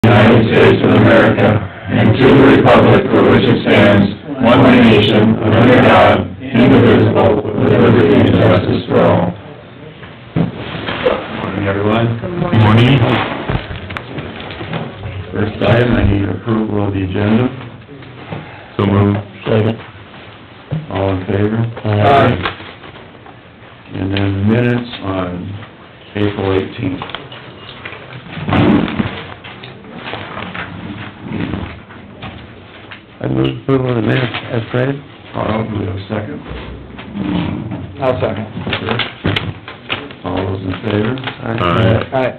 United States of America, and to the republic for which it stands, one nation, under God, indivisible, with liberty and justice for all. Good morning, everyone. Good morning. First item, I need approval of the agenda. So moved. Second. All in favor? Aye. And then minutes on April 18th. I move approval of the minutes as printed. Carl, do we have a second? I'll second. All those in favor? Aye.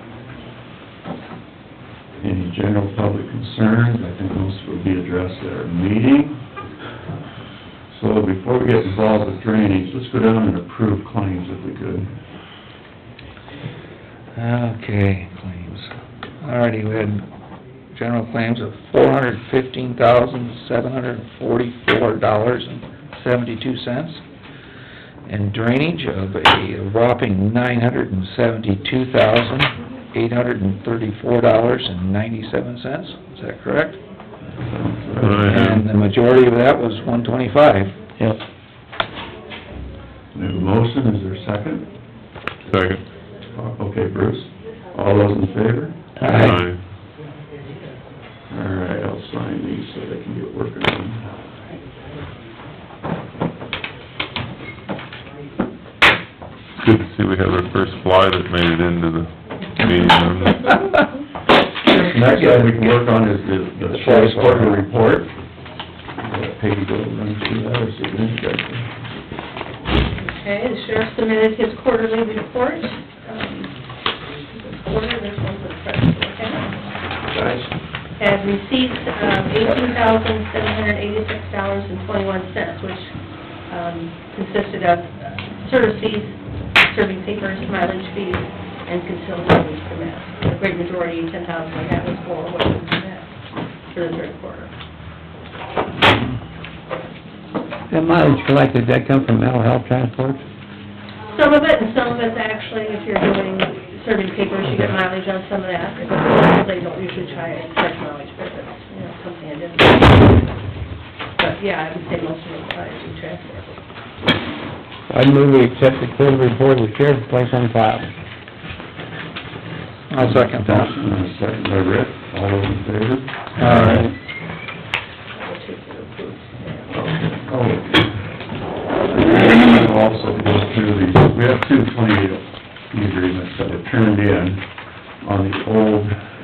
Any general public concerns? I think most will be addressed at our meeting. So before we get involved with drainage, let's go down and approve claims if we could. Okay, claims. Alrighty, we had general claims of $415,744.72, and drainage of a whopping $972,834.97. Is that correct? And the majority of that was $125. Yep. We have a motion, is there a second? Second. Okay, Bruce. All those in favor? Aye. All right, I'll sign these so they can get working on them. Good to see we have our first fly that made it into the meeting room. Next item we can work on is the sheriff's quarterly report. Let Peggy go run through that, or see if you guys can. Okay, the sheriff submitted his quarterly report. This quarter, this one's the first, okay? Guys? Had receipts of $18,786.21, which consisted of service fees, serving papers, mileage fees, and conciliations permits. The great majority, 10,000 of that was for what was permit for the third quarter. That mileage collected, that come from mental health transport? Some of it, and some of it's actually, if you're doing serving papers, you get mileage on some of that. Because they don't usually charge mileage, but it's, you know, something I didn't. But, yeah, I would say most of it's mileage and transport. I'd move we accept the quarterly report of the sheriff and place on file. I'll second that. Motion and a second by Rick. All those in favor? Aye. I'll also go through these, we have two 28 agreements that were turned in on the old,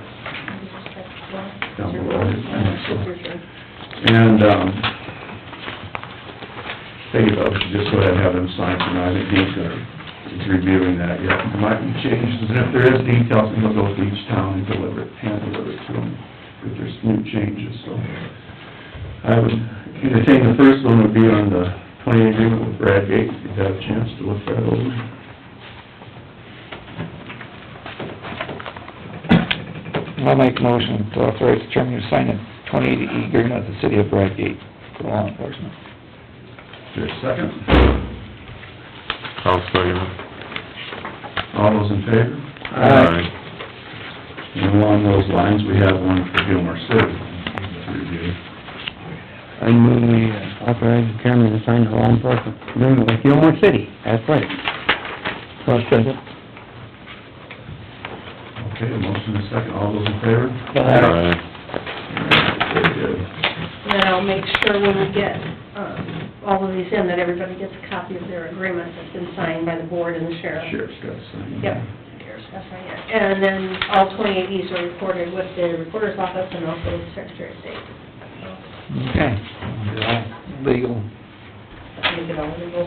and, Dave, I should just go ahead and have them sign tonight. I think he's reviewing that yet. There might be changes, and if there is details, he'll go to each town and hand deliver it to them if there's new changes, so. I would entertain, the first one would be on the 28 agreement with Brad Gates, if you've had a chance to look that over. I'll make a motion to authorize the chairman to sign a 28E agreement with the city of Bradgate for law enforcement. Is there a second? I'll second it. All those in favor? Aye. And along those lines, we have one for Gilmore City to review. I move we authorize the chairman to sign the law enforcement agreement with Gilmore City as printed. I'll second. Okay, a motion and a second. All those in favor? Aye. Very good. And then I'll make sure when we get, all of these in, that everybody gets a copy of their agreement that's been signed by the board and the sheriff. Sheriff's got to sign. Yep, sheriff's got to sign it. And then all 28Es are recorded with the recorder's office and also with the Secretary of State. Okay. Legal. Make it all legal.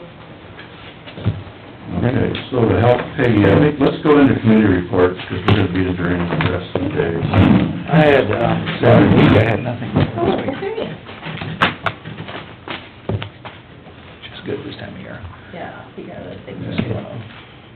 Okay, so to help Peggy, I think, let's go into committee reports, because we're gonna be the drainage the rest of the day. I had, last week I had nothing this Oh, week, okay. which is good this time of year. Yeah, you got other things Just, going on.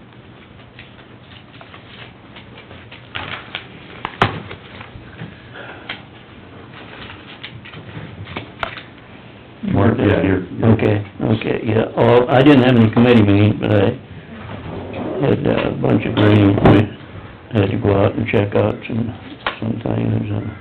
Mark, yeah, you're... Okay, yeah. Oh, I didn't have any committee meetings, but I had a bunch of drainage we had to go out and check out some something,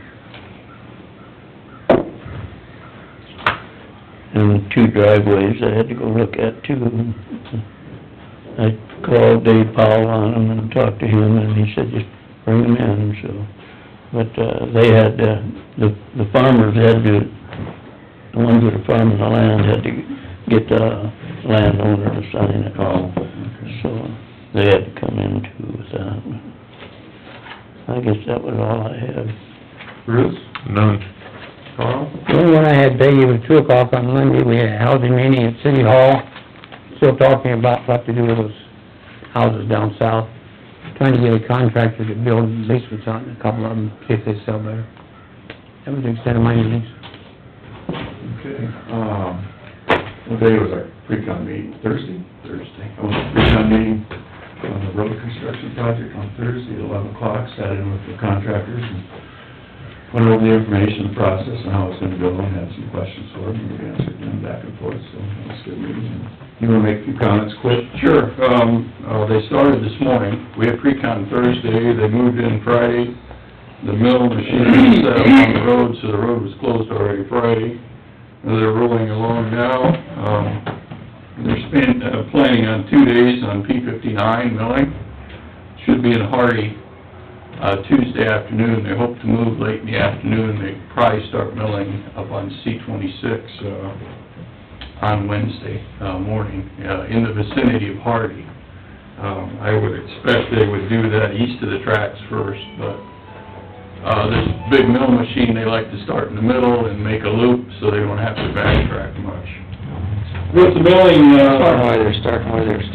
and 2 driveways I had to go look at too. I called Dave Powell on them and talked to him, and he said just bring them in, so. But, they had, the farmers had to, the ones that are farming the land had to get the landowner to sign it. Oh, okay. So, they had to come in too with that. I guess that was all I had. Bruce? None. Carl? The only one I had, Peggy, was 2 o'clock on Monday, we had a housing meeting at City Hall, still talking about what to do with those houses down south, trying to get a contractor to build basements out in a couple of them, see if they sell better. That was the extent of my meetings. Okay, what day was our pre-con meeting? Thursday? Thursday. I was at pre-con meeting on the road construction project on Thursday at 11 o'clock, sat in with the contractors and went over the information, the process, and how it's gonna go, and had some questions for them, and we answered them back and forth, so that was a good meeting. You wanna make a few comments quick? Sure, they started this morning, we had pre-con Thursday, they moved in Friday, the mill machine was set up on the road, so the road was closed already Friday. They're rolling along now, they're planning on 2 days on P-59 milling, should be in Hardy, Tuesday afternoon. They hope to move late in the afternoon, they probably start milling up on C-26, on Wednesday, morning, in the vicinity of Hardy. I would expect they would do that east of the tracks first, but, this big mill machine, they like to start in the middle and make a loop, so they don't have to backtrack much. With the milling, Why they're starting,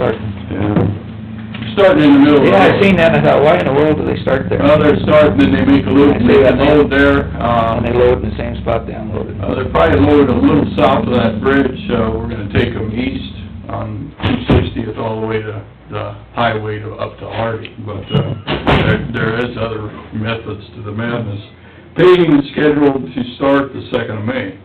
starting in the middle. Yeah, I seen that, I thought, why in the world do they start there? Well, they're starting, then they make a loop, and they load there, And they load in the same spot they unloaded. they're probably loaded a little south of that bridge, we're gonna take them east on 260th all the way to the highway up to Hardy, but, there is other methods to the madness. Paving is scheduled to start the 2nd of May.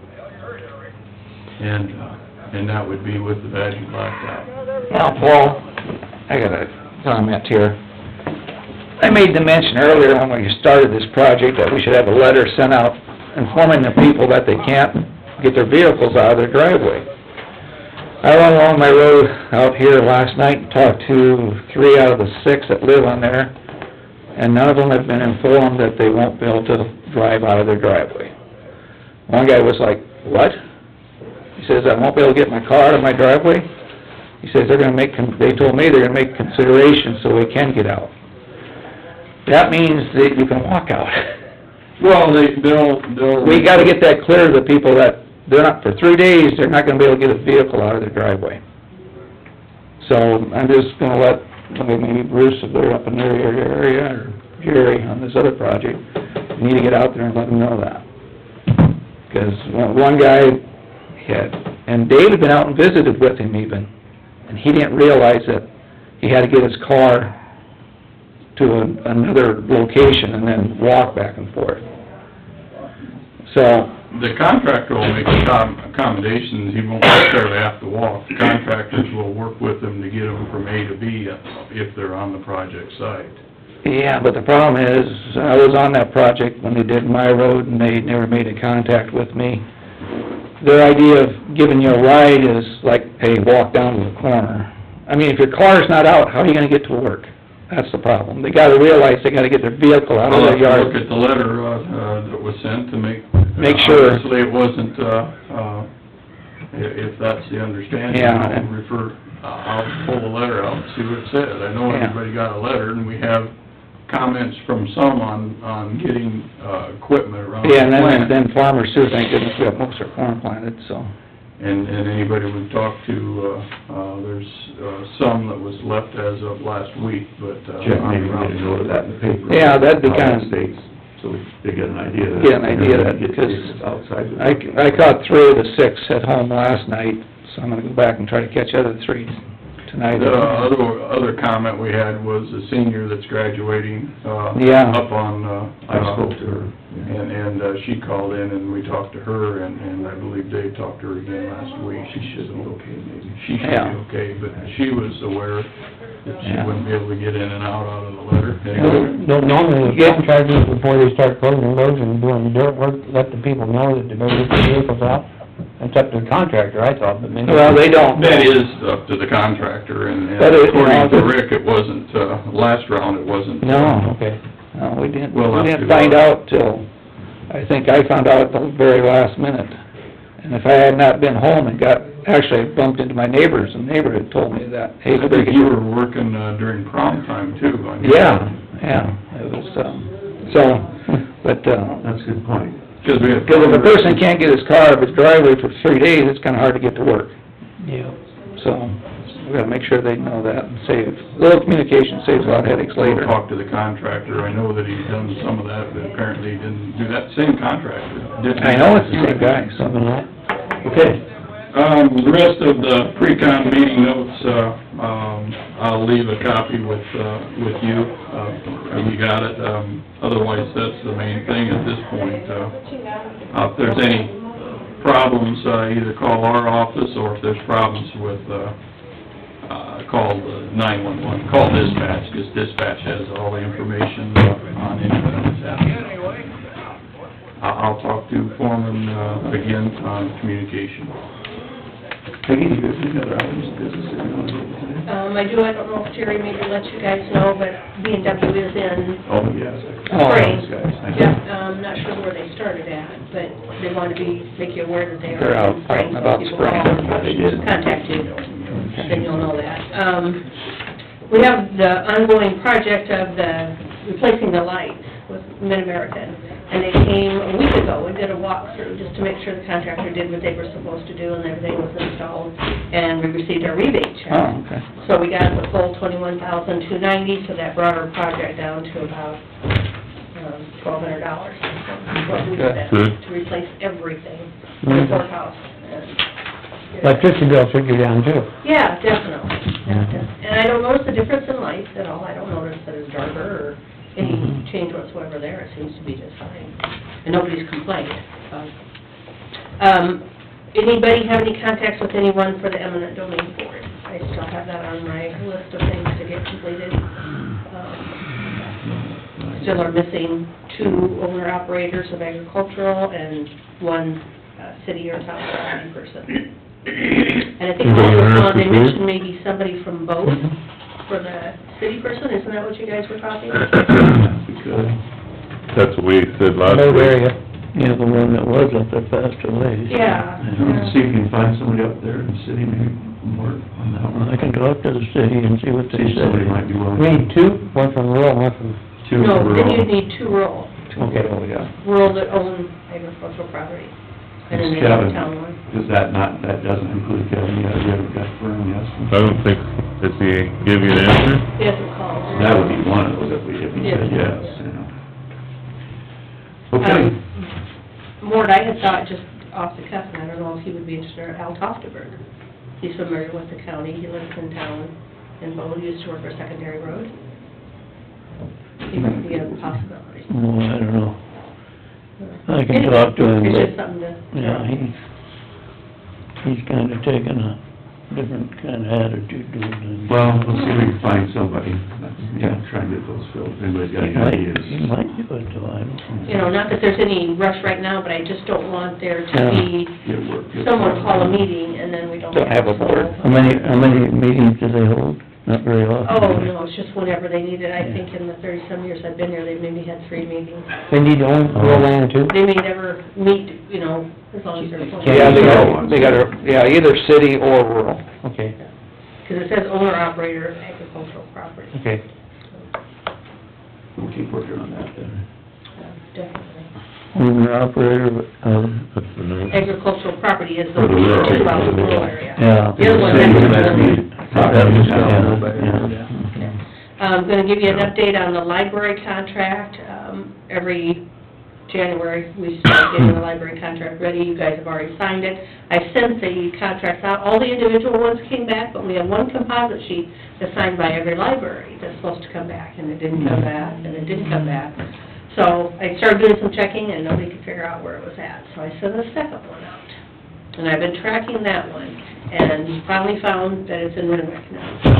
And that would be with the badging blacktop. Now, Paul, I got a comment here. I made the mention earlier when we started this project that we should have a letter sent out informing the people that they can't get their vehicles out of their driveway. I went along my road out here last night and talked to 3 out of the 6 that live on there, and none of them have been informed that they won't be able to drive out of their driveway. One guy was like, "What?" He says, "I won't be able to get my car out of my driveway?" He says, they told me they're gonna make consideration so we can get out. That means that you can walk out. Well, they'll... We gotta get that clear to the people that they're not, for 3 days, they're not gonna be able to get a vehicle out of their driveway. So, I'm just gonna let, maybe Bruce, if they're up in their area, or Jerry on this other project, you need to get out there and let them know that. Because one guy had, and Dave had been out and visited with him even, and he didn't realize that he had to get his car to another location and then walk back and forth. So... The contractor will make accommodations, he won't necessarily have to walk. The contractors will work with them to get them from A to B if they're on the project site. Yeah, but the problem is, I was on that project when they did my road, and they never made a contact with me. Their idea of giving you a ride is like, hey, walk down to the corner. I mean, if your car's not out, how are you gonna get to work? That's the problem. They gotta realize they gotta get their vehicle out of their yard. I'll look at the letter, that was sent to Make sure. Obviously, it wasn't, if that's the understanding. Yeah. I'll pull the letter out and see what it says. I know Yeah. everybody got a letter, and we have comments from some on getting, equipment around the Yeah, and plant. then farmers too, thank goodness we got most of our corn planted, so. And anybody we've talked to, there's, some that was left as of last week, but, Jeff, maybe we need to note of that in the paper. Yeah, that'd be How that kinda- states, so they get an idea that... Get an idea that, Get because vehicles outside the... I caught 3 of the 6 at home last night, so I'm gonna go back and try to catch other 3 tonight. The other comment we had was a senior that's graduating, Yeah. up on, I spoke to her. and she called in and we talked to her, and I believe Dave talked to her again last week. She should be okay, maybe. She should Yeah. be okay, but she was aware, that she wouldn't be able to get in and out of the letter. Anyway, Don't normally, the contractors, before they start closing roads and doing dirt work, let the people know that they're gonna get the vehicles out? That's up to the contractor, I thought, but maybe... Well, they don't. That is up to the contractor, and But it- according to Rick, it wasn't, last round, it wasn't. No, Okay. no, we didn't We'll have to find go. out till, I think I found out at the very last minute. And if I had not been home and actually bumped into my neighbors, and the neighbor had told me that, hey, I think you were working, during prom time too, I mean. Yeah, it was, but, That's a good point. Because we have. because if a person can't get his car up his driveway for 3 days, it's kinda hard to get to work. Yeah. So, we gotta make sure they know that and save, a little communication saves a lot of headaches later. We'll talk to the contractor, I know that he's done some of that, but apparently he didn't do that, same contractor. didn't- I know it's the same guy, so. Okay. The rest of the pre-con meeting notes, I'll leave a copy with you, if you got it. Otherwise, that's the main thing at this point. If there's any problems, either call our office, or if there's problems with, call the 911, call dispatch, because dispatch has all the information on anything that's happening. I'll talk to Foreman, again, on communication. Peggy, do you have any other items of business that you want to do today? I don't know if Terry maybe let you guys know, but B and W is in Oh, yes. spring. Those guys. I know. Yeah, not sure where they started at, but they want to make you aware that they are They're out in spring. so about people spring. call Yeah, they did. Contact you, then you'll know that. We have the ongoing project of replacing the lights with Mid-American, and they came a week ago and did a walkthrough, just to make sure the contractor did what they were supposed to do and everything was installed, and we received our rebate check. Oh, okay. So we got the full $21,290, so that brought our project down to about $1,200. What we spent Good. to replace everything in the courthouse. Electricity bill should go down too. Yeah, definitely. And I don't notice a difference in lights at all. I don't notice that it's darker or any change whatsoever there. It seems to be just fine. And nobody's complained, so. Anybody have any contacts with anyone for the eminent domain board? I still have that on my list of things to get completed. Still are missing 2 owner-operators of agricultural and 1 city or town property person. And I think Anybody also, interested they here? mentioned maybe somebody from both for the city person, isn't that what you guys were talking? We could. That's what we said last Road week. area. Yeah, the one that was up there passed away. Yeah. See if you can find somebody up there in the city, maybe more on that one. I can talk to the city and see what See they if somebody might say. be willing. We need 2, one from rural, one from... Two No, for then rural. you need 2 rural, Okay. rural that own agricultural property. And then they have a town one. Does that doesn't include Kevin yet, we haven't got firm, yes? I don't think, does he give you an answer? He hasn't called. That would be one of those if we said yes, you know. Okay. Mort, I had thought just off the cuff, and I don't know if he would be interested, Al Tofteberg. He's familiar with the county, he lives in town, and Bo used to work for Secondary Road. He might be a possibility. Oh, I don't know. I can talk to him, It's but- just something to... Yeah, he's kinda taken a different kinda attitude to it than... Well, we'll see if we can find somebody, yeah, try and get those filled, if anybody's got any ideas. He might do it, though, I don't know. You know, not that there's any rush right now, but I just don't want there to be Get work. get someone call a something. meeting and then we don't Don't have a board. How many meetings do they hold? Not very often. Oh, no, it's just whenever they need it. I think in the 30-some years I've been here, they've maybe had 3 meetings. They need to own rural land too? They may never meet, you know, as long as they're... Yeah, they got either city or rural. Okay, Because it says owner-operator of agricultural property. okay. We'll keep working on that then. Definitely. Owner operator, That's the note. Agricultural property is the For the rural. about the rural area. yeah. The other one, City, that's that's the- needed. Yeah. I'm gonna give you an update on the library contract. Every January, we start getting the library contract ready. You guys have already signed it. I sent the contracts out. All the individual ones came back, but we have one composite sheet that's signed by every library that's supposed to come back, and it didn't come back, and it didn't come back. So I started doing some checking, and nobody could figure out where it was at. So I sent a second one out. And I've been tracking that one, and finally found that it's in Renwick now.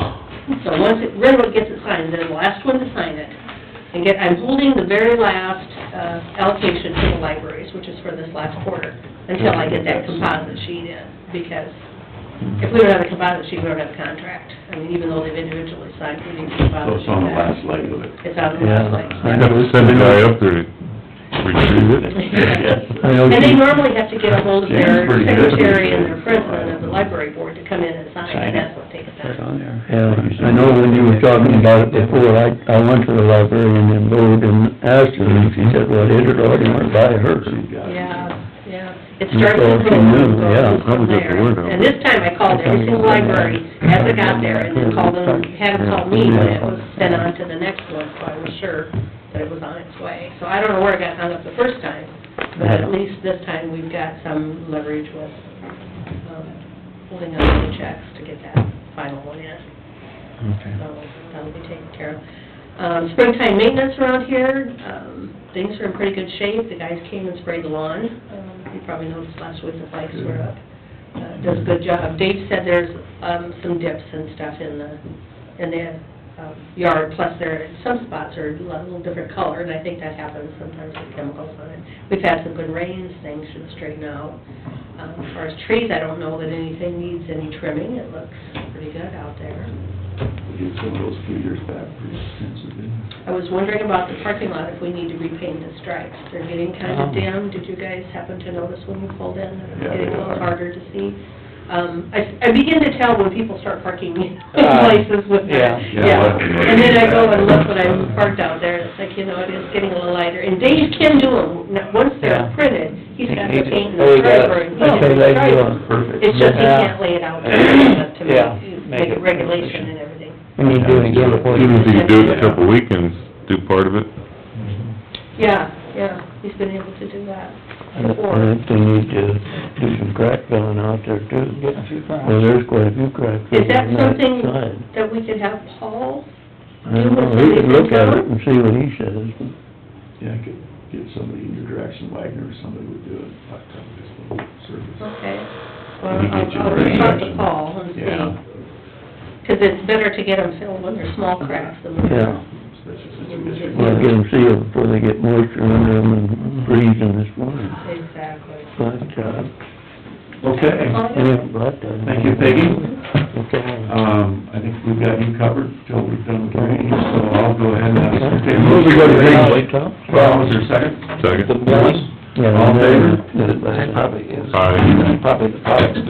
So once Renwick gets it signed, they're the last one to sign it. And I'm holding the very last allocation to the libraries, which is for this last quarter, until I get that composite sheet in, because if we don't have a composite sheet, we don't have a contract. I mean, even though they've individually signed, we need a So composite it's on the sheet. last leg of it. It's on the last leg. Yeah. Have to send a guy up there to retrieve it. I know And they she- normally have to get a hold of their Jane's pretty good. secretary and their president of the library board to come in and sign, and that's what takes Put it time. on there. Yeah, I know when you were talking about it before, I went to the librarian in Bode and asked her, and she said, well, it had already went by her. Yeah. It You starts thought with she knew, Bode, yeah, goes from probably got the there. word out. And this time I called every single library as I got there, and then called them, had them call me when it was sent on to the next one, so I was sure that it was on its way. So I don't know where it got hung up the first time, but at least this time we've got some leverage with, holding on to the checks to get that final one in. Okay. So that'll be taken care of. Springtime maintenance around here, things are in pretty good shape. The guys came and sprayed the lawn. You probably noticed last week the flakes were up. Does a good job. Dave said there's some dips and stuff in the yard, plus some spots are a little different color, and I think that happens sometimes with chemicals on it. We've had some good rains, things should straighten out. As far as trees, I don't know that anything needs any trimming. It looks pretty good out there. We did some of those a few years back, pretty expensive, didn't we? I was wondering about the parking lot, if we need to repaint the stripes. They're getting kind of dim. Did you guys happen to notice when you pulled in? They're getting a little harder to see. I begin to tell when people start parking in places with their, Yeah. And then I go and look when I'm parked out there, it's like, it is getting a little lighter. And Dave can do them. Now, once they're printed, he's got the paint and the striper, and he That's can what they stripe do. them. Perfect. It's just he Yeah. can't lay it out there to Yeah. make it regulation and everything. We need to do it again before. Even if you do it a couple weekends, do part of it. Yeah, he's been able to do that I before. think they need to do some crack filling out there too. Getting a few cracks. Well, there's quite a few cracks. Is that on something side. that we could have Paul? I don't know, he could look at it and see what he says. Yeah, I could get somebody in your direction, Wagner or somebody would do it, like, just a little service. Okay. Well, He gets you I'll the right talk to direction. Paul and see. Yeah. 'Cause it's better to get them filled when they're small cracks than when Yeah. they're... Especially since we just... Well, get them sealed before they get moisture under them and freezing this morning. Exactly. Fine job. Okay. Yeah, but, Thank you, Peggy. Okay. I think we've got you covered till we've done the drainage, so I'll go ahead and ask. Okay, Move to go to drainage. Well, was there a second? Second. Yeah, All in favor? That probably is. Aye. Probably the products.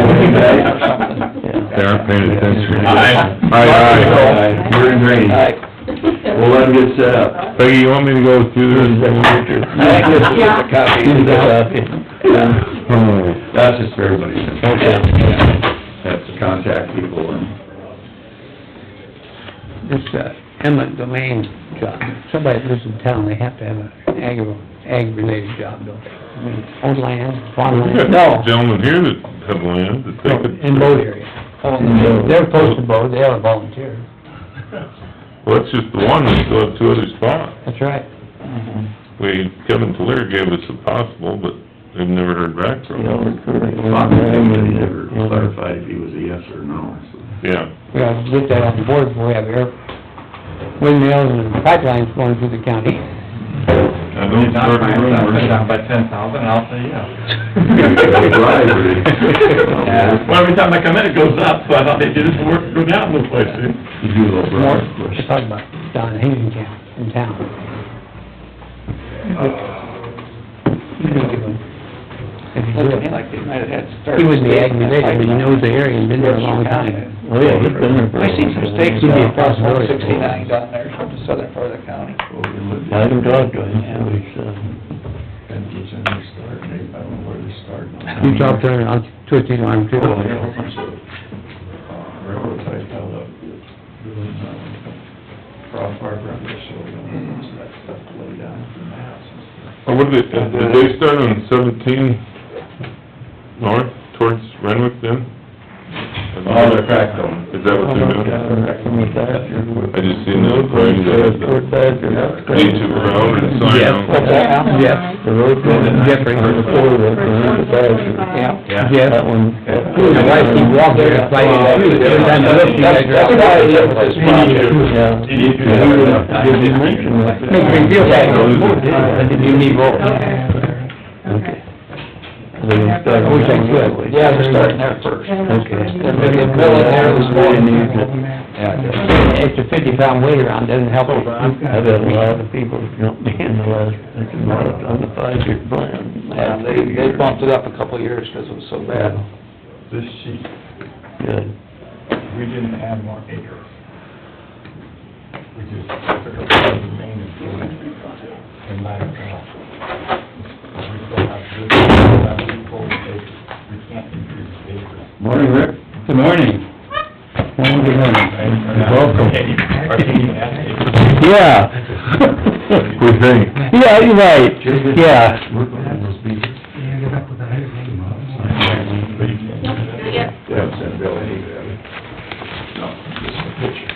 Yeah. They aren't paying attention. Aye. Aye, You're in drainage. Aye. We'll let them get set up. Peggy, you want me to go through this? I think this is just a copy. Here's a copy. Oh. That's just for everybody. Okay. That's to contact people and... This, eminent domain job, somebody that lives in town, they have to have an ag-related job, don't they? I mean, own land, farm We've land. got gentlemen here that have land that they could... In both areas. They're posted both, they ought to volunteer. Well, it's just the one, we still have two other spots. That's right. Kevin Tuller gave us a possible, but they've never heard back from him. He never clarified if he was a yes or no, so... Yeah. We ought to get that on the board before we have air, windmills and pipelines going through the county. I don't start a rumor. Down by 10,000, I'll say yes. Yeah. Well, every time I come in, it goes up, so I thought they did it to work, go down a little place, see? You do a little More, broad push. we're talking about down in Hazen Camp, in town. You can give him, if you do Looked to me it. like they might have had to start. He wouldn't be ag-related, but he knows the area and been there a long time. Oh, yeah, he's been there for... I seen some stakes Could be a across possibility. 169 down there, from the southern part of the county. I can talk to him, so he's, And it's in their start, maybe, I don't know where they start. You talk to him, I'll twist his arm too. Oh, yeah, a bunch of railroad ties held up, really, crossbar around the shoulder, and most of that stuff to lay down from the house and stuff. Or what did they start on 17 north towards Renwick then? Are Oh, they're cracked on. Is that what they're doing? I just seen that thing that Fort Badger. need to round and sign Jeff, them. what's that now? Jeff? The road going in Jeffrey. Fort Badger. Yeah. Jeff. That one. My wife, he walked there and played it. Every time I looked, you guys That's are... why I live with this project. Yeah. Did you mention that? Makes me feel bad. Did you need more? Okay. They're gonna start. I wish I could. Yeah, they're starting there first. Okay. They're gonna get milling there this morning. Extra 50-pound weight around doesn't help it. I've had a lot of people jump me in the last, on the 5-year plan. Yeah, they bumped it up a couple of years because it was so bad. This sheet, Good. we didn't add more acre. We just took a part of the main and let it go. We still have this, we still have 2 full acres. We can't increase the acres. Morning, Rick. Good morning. Good morning. Welcome. Our team has acres. Yeah. Good thing. Yeah, you're right, yeah. Work on those beaches. Yeah, send Bill any of that. No, just a picture.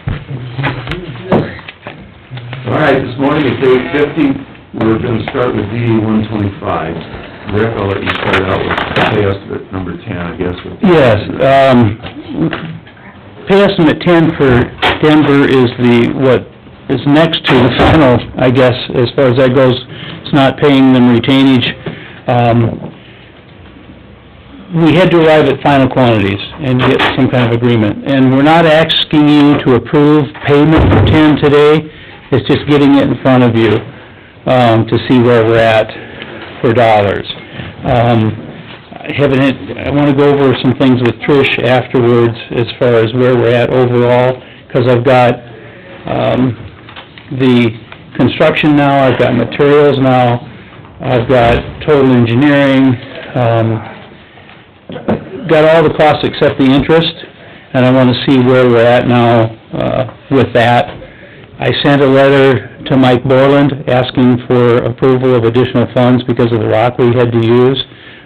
All right, this morning at 8:50, we're gonna start with DD 125. Rick, I'll let you start out with pay estimate number 10, I guess. Yes, pay estimate 10 for Denver is what is next to the final, I guess, as far as that goes. It's not paying them retainage. We had to arrive at final quantities and get some kind of agreement. And we're not asking you to approve payment for 10 today, it's just getting it in front of you, to see where we're at for dollars. I wanna go over some things with Trish afterwards as far as where we're at overall, 'cause I've got, the construction now, I've got materials now, I've got total engineering, got all the costs except the interest, and I wanna see where we're at now, with that. I sent a letter to Mike Borland asking for approval of additional funds because of the rock we had to use.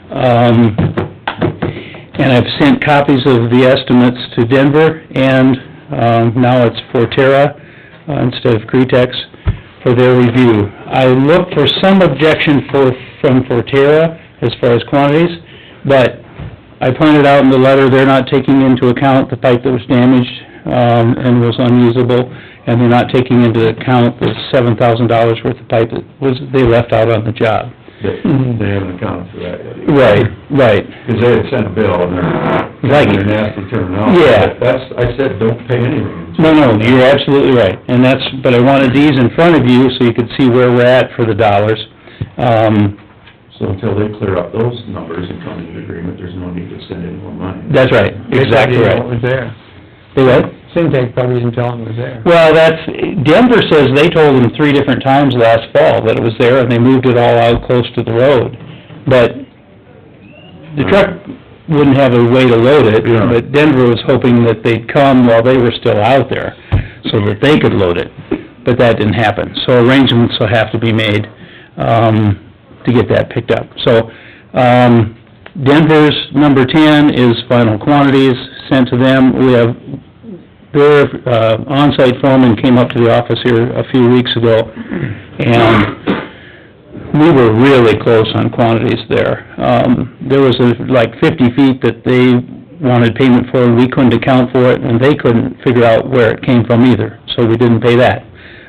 And I've sent copies of the estimates to Denver, and, now it's Forterra, instead of Cretex, for their review. I looked for some objection from Forterra as far as quantities, but I pointed out in the letter, they're not taking into account the pipe that was damaged, and was unusable, and they're not taking into account the $7,000 worth of pipe that they left out on the job. They haven't accounted for that yet. Right. Because they had sent a bill and they're nasty terminology. Yeah. That's, I said, don't pay anything. No, you're absolutely right, and but I wanted these in front of you so you could see where we're at for the dollars. So until they clear up those numbers and come to an agreement, there's no need to send any more money. That's right, exactly right. It was there. They what? Syntec probably didn't tell him it was there. Well, Denver says they told them 3 different times last fall that it was there, and they moved it all out close to the road. But the truck wouldn't have a way to load it, Yeah. but Denver was hoping that they'd come while they were still out there, so that they could load it. But that didn't happen, so arrangements will have to be made, to get that picked up. So, Denver's number 10 is final quantities sent to them. We have, their, on-site foreman came up to the office here a few weeks ago, and we were really close on quantities there. There was like 50 feet that they wanted payment for, and we couldn't account for it, and they couldn't figure out where it came from either, so we didn't pay that.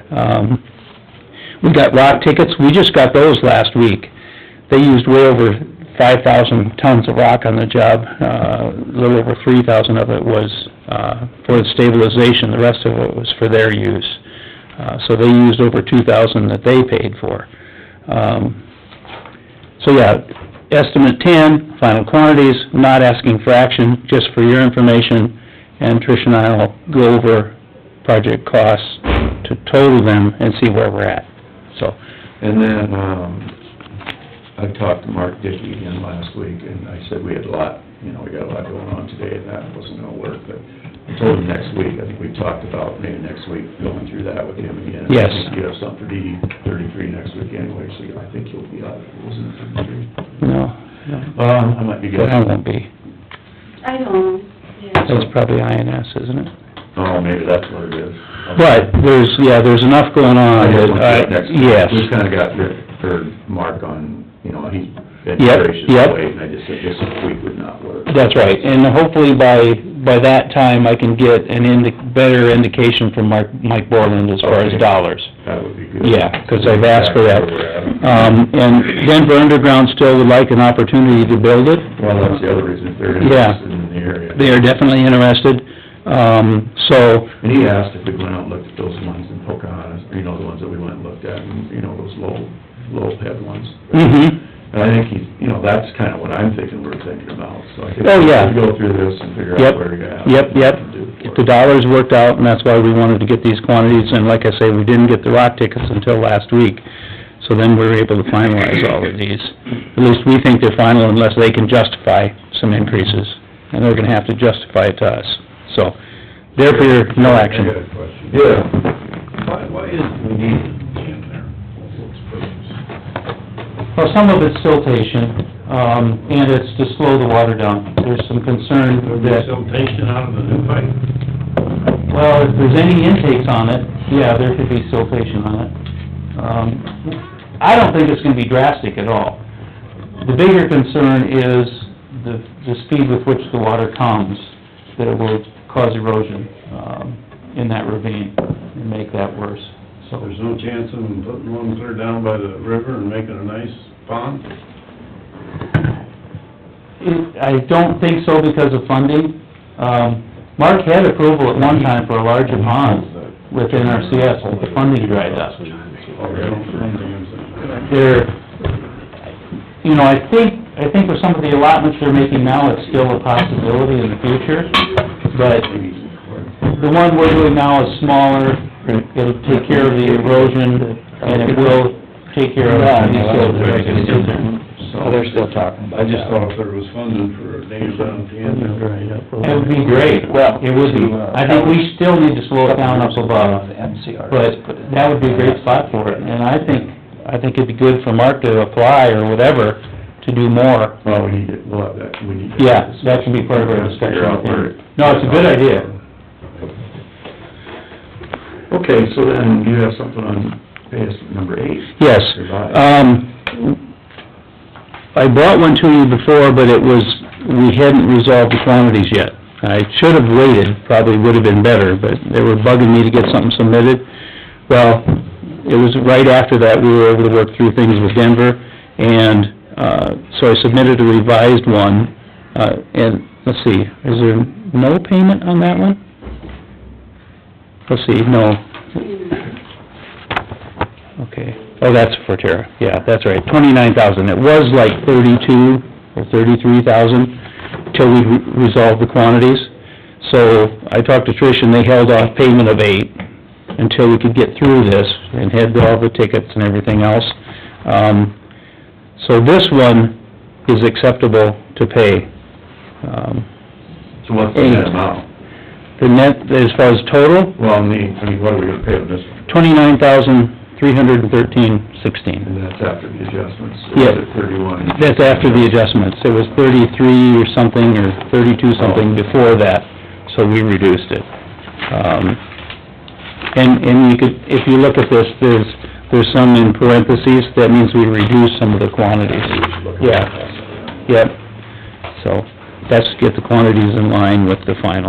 We got rock tickets, we just got those last week. They used way over 5,000 tons of rock on the job, a little over 3,000 of it was, for the stabilization, the rest of it was for their use. So they used over 2,000 that they paid for. So yeah, estimate 10, final quantities, not asking for action, just for your information, and Trish and I will go over project costs to total them and see where we're at, so. And then, I talked to Mark Dickey again last week, and I said we had a lot, we got a lot going on today, and that wasn't gonna work, but I told him next week, I think we talked about maybe next week going through that with him again. Yes. I think you have something for DD 33 next week anyway, so I think you'll be out, wasn't it 33? No. I might be But getting... I won't be. I don't, That's probably INS, isn't it? Oh, maybe that's what it is. But there's enough going on I just that, want to get next time. yes. We've kinda got their mark on, he's been Yep, gracious yep. to wait, and I just said this week would not work. That's right, and hopefully by that time, I can get better indication from Mike Borland as far as Okay. dollars. That would be good. Yeah, 'cause I've asked for that. Exactly where we're at. And Denver Underground still would like an opportunity to build it. Well, that's the other reason, if they're Yeah. interested in the area. They are definitely interested, so, And he asked if we went out and looked at those ones in Pocahontas, the ones that we went and looked at, and, those low head ones. mhm. And I think that's kinda what I'm thinking we're thinking about, so I think Oh, yeah. we'll go through this and figure Yep, out where we're at. yep. Get the dollars worked out, and that's why we wanted to get these quantities, and like I say, we didn't get the rock tickets until last week. So then we were able to finalize all of these. At least we think they're final unless they can justify some increases, and they're gonna have to justify it to us. So, therefore, no I action. got a question. Yeah. Why is it we need a dam there? What's the purpose? Well, some of it's siltation, and it's to slow the water down. There's some concern that, Siltation out of the new pipe? well, if there's any intakes on it, yeah, there could be siltation on it. I don't think it's gonna be drastic at all. The bigger concern is the speed with which the water comes, that it will cause erosion, in that ravine and make that worse, so. There's no chance of them putting one clear down by the river and making a nice pond? I don't think so because of funding. Mark had approval at one time for a larger pond within RCS, but the funding dried up. Oh, they don't run dams then. They're, I think with some of the allotments they're making now, it's still a possibility in the future, but the one we're doing now is smaller, it'll take care of the erosion, and it will take care of any silt that I can do there. Oh, they're still talking about I just that. thought if there was funding for a dam down at the end, It would be great, it would be. I think we still need to slow it down up above, The MCR but just put it in. that would be a great spot for it, and I think it'd be good for Mark to apply or whatever to do more. Well, we'll have that, we need to... Yeah, that can be part of our discussion. Figure out where... No, it's a good idea. Okay, so then you have something on page number 8? Yes. Revised. I brought one to you before, but we hadn't resolved the quantities yet. I should have waited, probably would have been better, but they were bugging me to get something submitted. Well, it was right after that, we were able to work through things with Denver, and, so I submitted a revised one, and, let's see, is there no payment on that one? Let's see, no. Okay, oh, that's Forterra, yeah, that's right, 29,000. It was like 32 or 33,000 till we resolved the quantities. So I talked to Trish, and they held off payment of 8 until we could get through this and had all the tickets and everything else. So this one is acceptable to pay. So what's the net amount? The net, as far as total, Well, what are we gonna pay on this one? $29,313.16. And that's after the adjustments? Yeah. Or is it 31? That's after the adjustments. It was 33 or something, or 32 something before that, so we reduced it. And you could, if you look at this, there's some in parentheses, that means we reduced some of the quantities. Yeah, yep. So, that's to get the quantities in line with the final.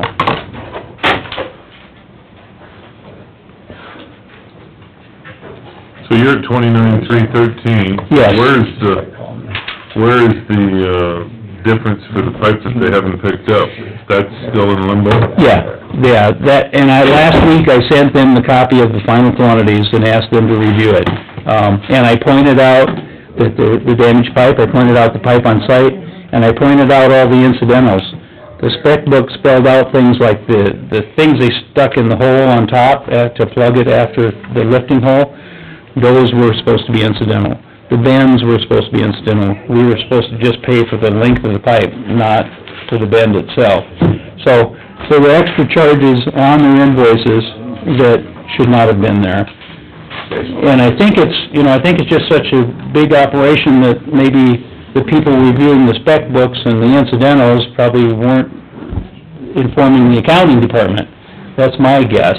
So you're at 29,313. Yes. Where is the difference for the pipe that they haven't picked up? That's still in limbo? Yeah, and last week I sent them the copy of the final quantities and asked them to review it. And I pointed out that the damaged pipe, I pointed out the pipe on site, and I pointed out all the incidentals. The spec book spelled out things like the things they stuck in the hole on top to plug it after the lifting hole, those were supposed to be incidental. The bends were supposed to be incidental. We were supposed to just pay for the length of the pipe, not to the bend itself. So there were extra charges on their invoices that should not have been there. And I think it's just such a big operation that maybe the people reviewing the spec books and the incidentals probably weren't informing the accounting department. That's my guess.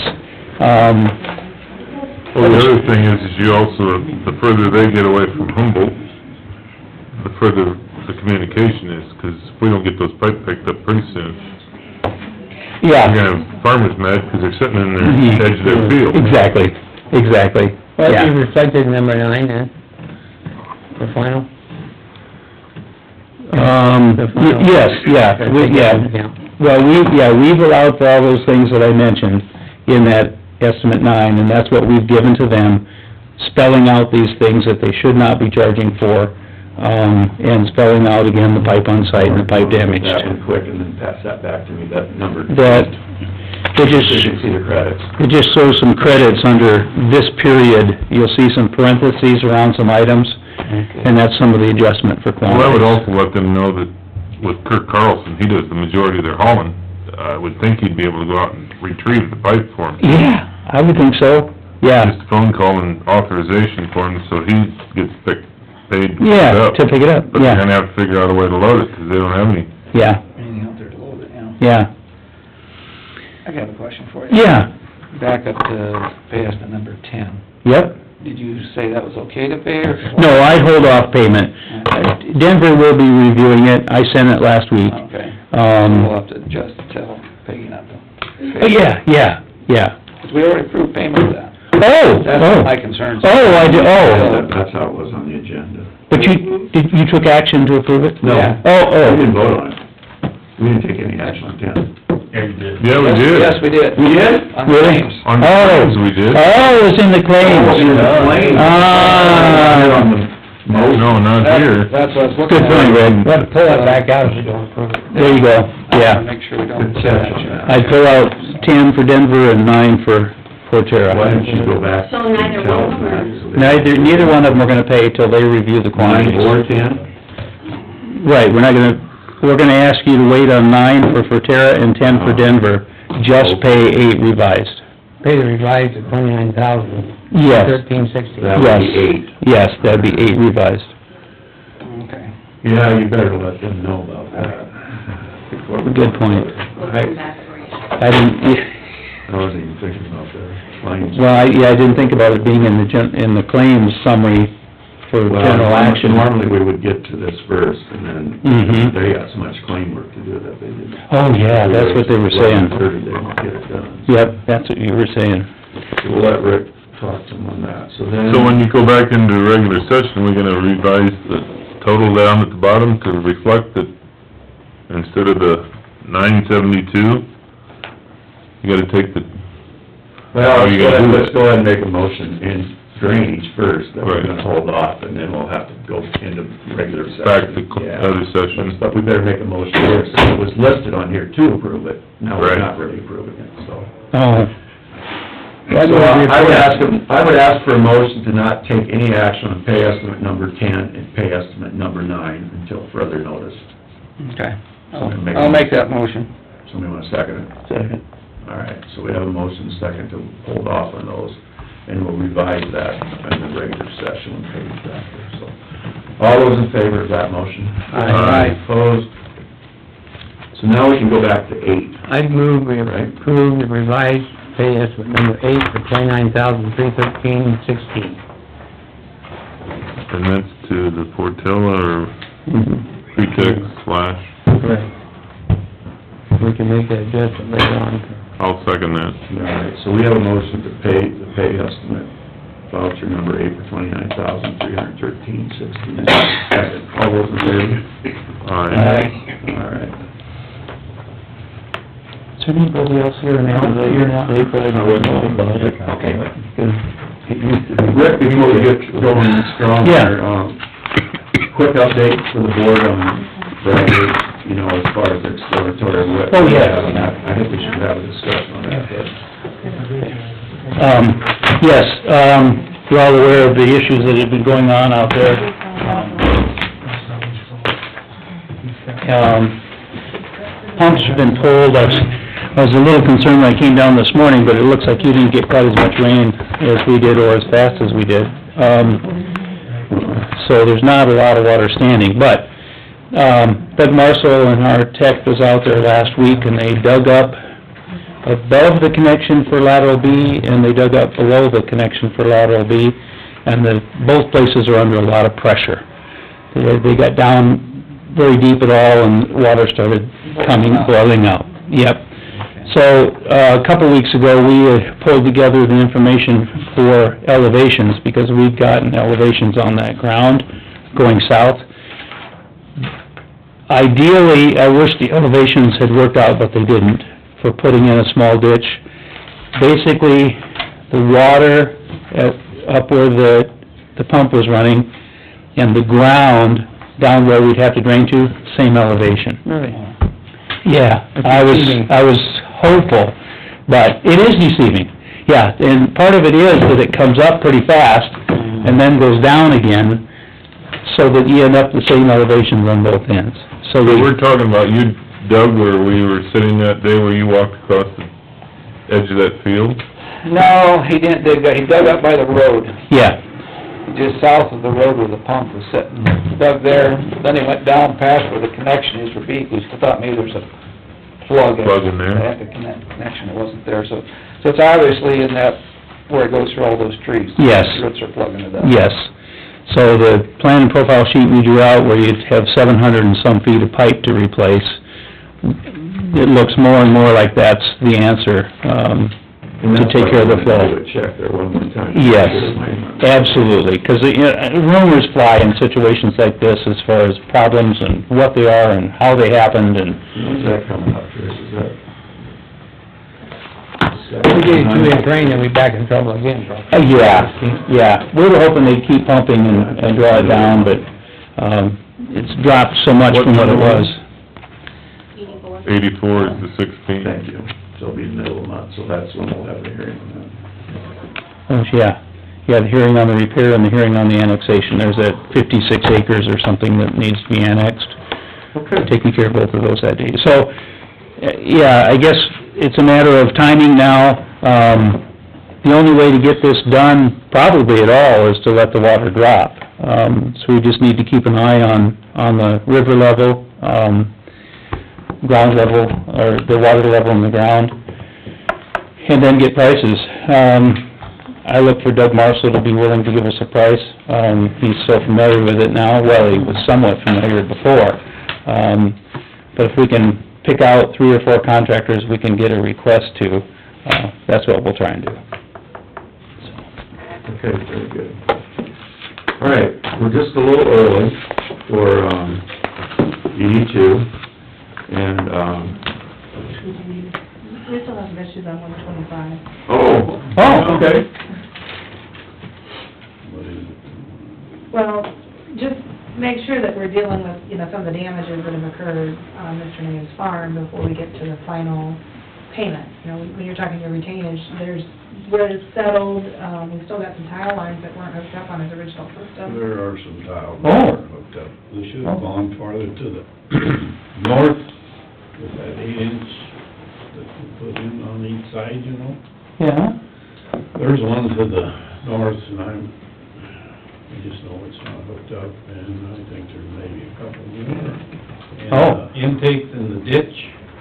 Well, the other thing is you also, the further they get away from Humboldt, the further the communication is, 'cause if we don't get those pipe picked up pretty soon, Yeah. you're gonna have farmers mad 'cause they're sitting in their edge of their field. Exactly, exactly. Well, Yeah. you reflected number 9 then, the final? Yes, yeah, yeah. Well, we've allowed for all those things that I mentioned in that estimate 9, and that's what we've given to them, spelling out these things that they should not be charging for, and spelling out again the pipe on site and the pipe damaged. That one quick, and then pass that back to me, that number. That, it So just, you can see the credits. it just shows some credits under this period. You'll see some parentheses around some items, and that's some of the adjustment for Well, I would quantities. also let them know that with Kirk Carlson, he does the majority of their hauling. I would think he'd be able to go out and retrieve the pipe for him. Yeah, I would think so, yeah. Just a phone call and authorization for him, so he gets paid to pick Yeah, it up. to pick it up, But they're yeah, gonna have to figure out a way to load it, 'cause they don't have any. yeah, Anything out there to load it, yeah, I got a question for you. yeah, Back up to pay estimate number 10. yep. Did you say that was okay to pay, or? No, I hold off payment. Denver will be reviewing it, I sent it last week. Okay. We'll have to adjust till Peggy not to. Yeah, yeah. Because we already approved payment of that. Oh, That's my concern. I did, That's how it was on the agenda. But you took action to approve it? No. Yeah. We didn't vote on it. We didn't take any action on 10. Yeah, we did. Yes, we did. We did? On the Really? claims. On the claims, we did. Oh, it's in the claims. Oh, in the claims. Ah. On the motion. No, not here. That's what I was looking Good at. point, Rick. We'll have to pull that back out if you don't approve it. There you go, I yeah. wanna make sure we don't Good take catch action. on that. I'd pull out 10 for Denver and 9 for Forterra. Why don't you go back? So neither and tell one of them them that, so they- Neither one of them are gonna pay till they review the 9 quantities. or 10? Right, we're gonna ask you to wait on 9 for Forterra and 10 for Denver, just pay 8 revised. Pay the revised at 29,000. Yes. 1360. That would be 8. Yes, that'd be 8 revised. Okay. Yeah, you better let them know about that. Good point. I didn't, I wasn't even thinking about the claims. well, I didn't think about it being in the claims summary for Well, general action. Normally, we would get to this first, and then Mhm. they got so much claim work to do that they didn't. Oh, yeah, that's what they were saying. 11:30, they didn't get it done. Yep, that's what you were saying. So we'll let Rick talk to them on that, so then... So when you go back into regular session, we're gonna revise the total down at the bottom to reflect that instead of the 972, you gotta take the, Well, how you gonna do let's it? go ahead and make a motion in drainage first, that we're Right. gonna hold off, and then we'll have to go into regular session. back to Yeah. other session. But we better make a motion here, since it was listed on here to approve it, now we're Right. not really approving it, so... Oh. So I would ask for a motion to not take any action on pay estimate number 10 and pay estimate number 9 until further notice. Okay. Somebody I'll make that motion. Somebody want to second it? Second. All right, so we have a motion second to hold off on those, and we'll revise that in the regular session when Peggy's back there, so. All those in favor of that motion? Aye. Opposed? So now we can go back to 8. I'd move we Right. approve the revised pay estimate number 8 for 29,313.16. and that's to the Portilla or pretext slash, Correct. We can make that adjustment later on. I'll second that. All right, so we have a motion to pay the pay estimate voucher number 8 for $29,313.16. Second. All those in favor? Aye. All right. Is there anybody else here now? They probably don't know about it. Okay. It used to be... Rick, before we get going strong Yeah. here, quick update for the board on Bradley, you know, as far as exploratory what... Oh, yeah. I think we should have a discussion on that, but... Yes, you're all aware of the issues that have been going on out there. Pumps have been pulled. I was a little concerned when I came down this morning, but it looks like you didn't get quite as much rain as we did or as fast as we did. So there's not a lot of water standing, but Doug Marshall and our tech was out there last week, and they dug up above the connection for lateral B, and they dug up below the connection for lateral B, and both places are under a lot of pressure. They got down very deep at all, and water started boiling out. Yep. So, a couple weeks ago, we pulled together the information for elevations, because we've gotten elevations on that ground going south. Ideally, I wish the elevations had worked out, but they didn't, for putting in a small ditch. Basically, the water up where the pump was running, and the ground down where we'd have to drain to, same elevation. Really? Yeah, I was hopeful, but it is deceiving. Yeah, and part of it is that it comes up pretty fast and then goes down again, so that you end up the same elevations on both ends. So We're talking about, you dug where we were sitting that day where you walked across the edge of that field? No, he didn't dig that, he dug up by the road, Yeah, just south of the road where the pump was sitting. Dug there, then he went down past where the connection is for B, because he thought maybe there's a plug In there. At the connection, it wasn't there, so it's obviously in that, where it goes through all those trees. Yes. The roots are plugging it up. yes. So the plan and profile sheet we drew out, where you'd have 700 and some feet of pipe to replace, it looks more and more like that's the answer, to take care of the flow. Check there one more time. Yes, absolutely, because rumors fly in situations like this as far as problems and what they are and how they happened, and... When's that coming up, Trish, is that? We get it 2 inch rain, then we back in trouble again, probably. Yeah, we were hoping they'd keep pumping and draw it down, but, it's dropped so much from what it was. 84 is the 16th. Thank you. So it'll be the middle of the month, so that's when we'll have the hearing on that. Oh, yeah, the hearing on the repair and the hearing on the annexation, there's that 56 acres or something that needs to be annexed. Okay. Taking care of both of those that day. So, yeah, I guess it's a matter of timing now. The only way to get this done, probably at all, is to let the water drop. So we just need to keep an eye on the river level, ground level, or the water level in the ground, and then get prices. I look for Doug Marshall to be willing to give us a price. He's so familiar with it now, well, he was somewhat familiar before. But if we can pick out 3 or 4 contractors we can get a request to, that's what we'll try and do. Okay, very good. All right, we're just a little early for, DD2, and, We still have some issues on 125. oh, okay. Well, just make sure that we're dealing with, some of the damages that have occurred on Mr. Name's farm before we get to the final payment. When you're talking your retainage, there's, where it's settled, we've still got some tile lines that weren't hooked up on his original system. There are some tiles Oh. that aren't hooked up. They should have gone farther to the north with that 8 inch that we put in on each side, Yeah? There's one to the north, and I just know it's not hooked up, and I think there's maybe a couple more. And, Oh. intakes in the ditch,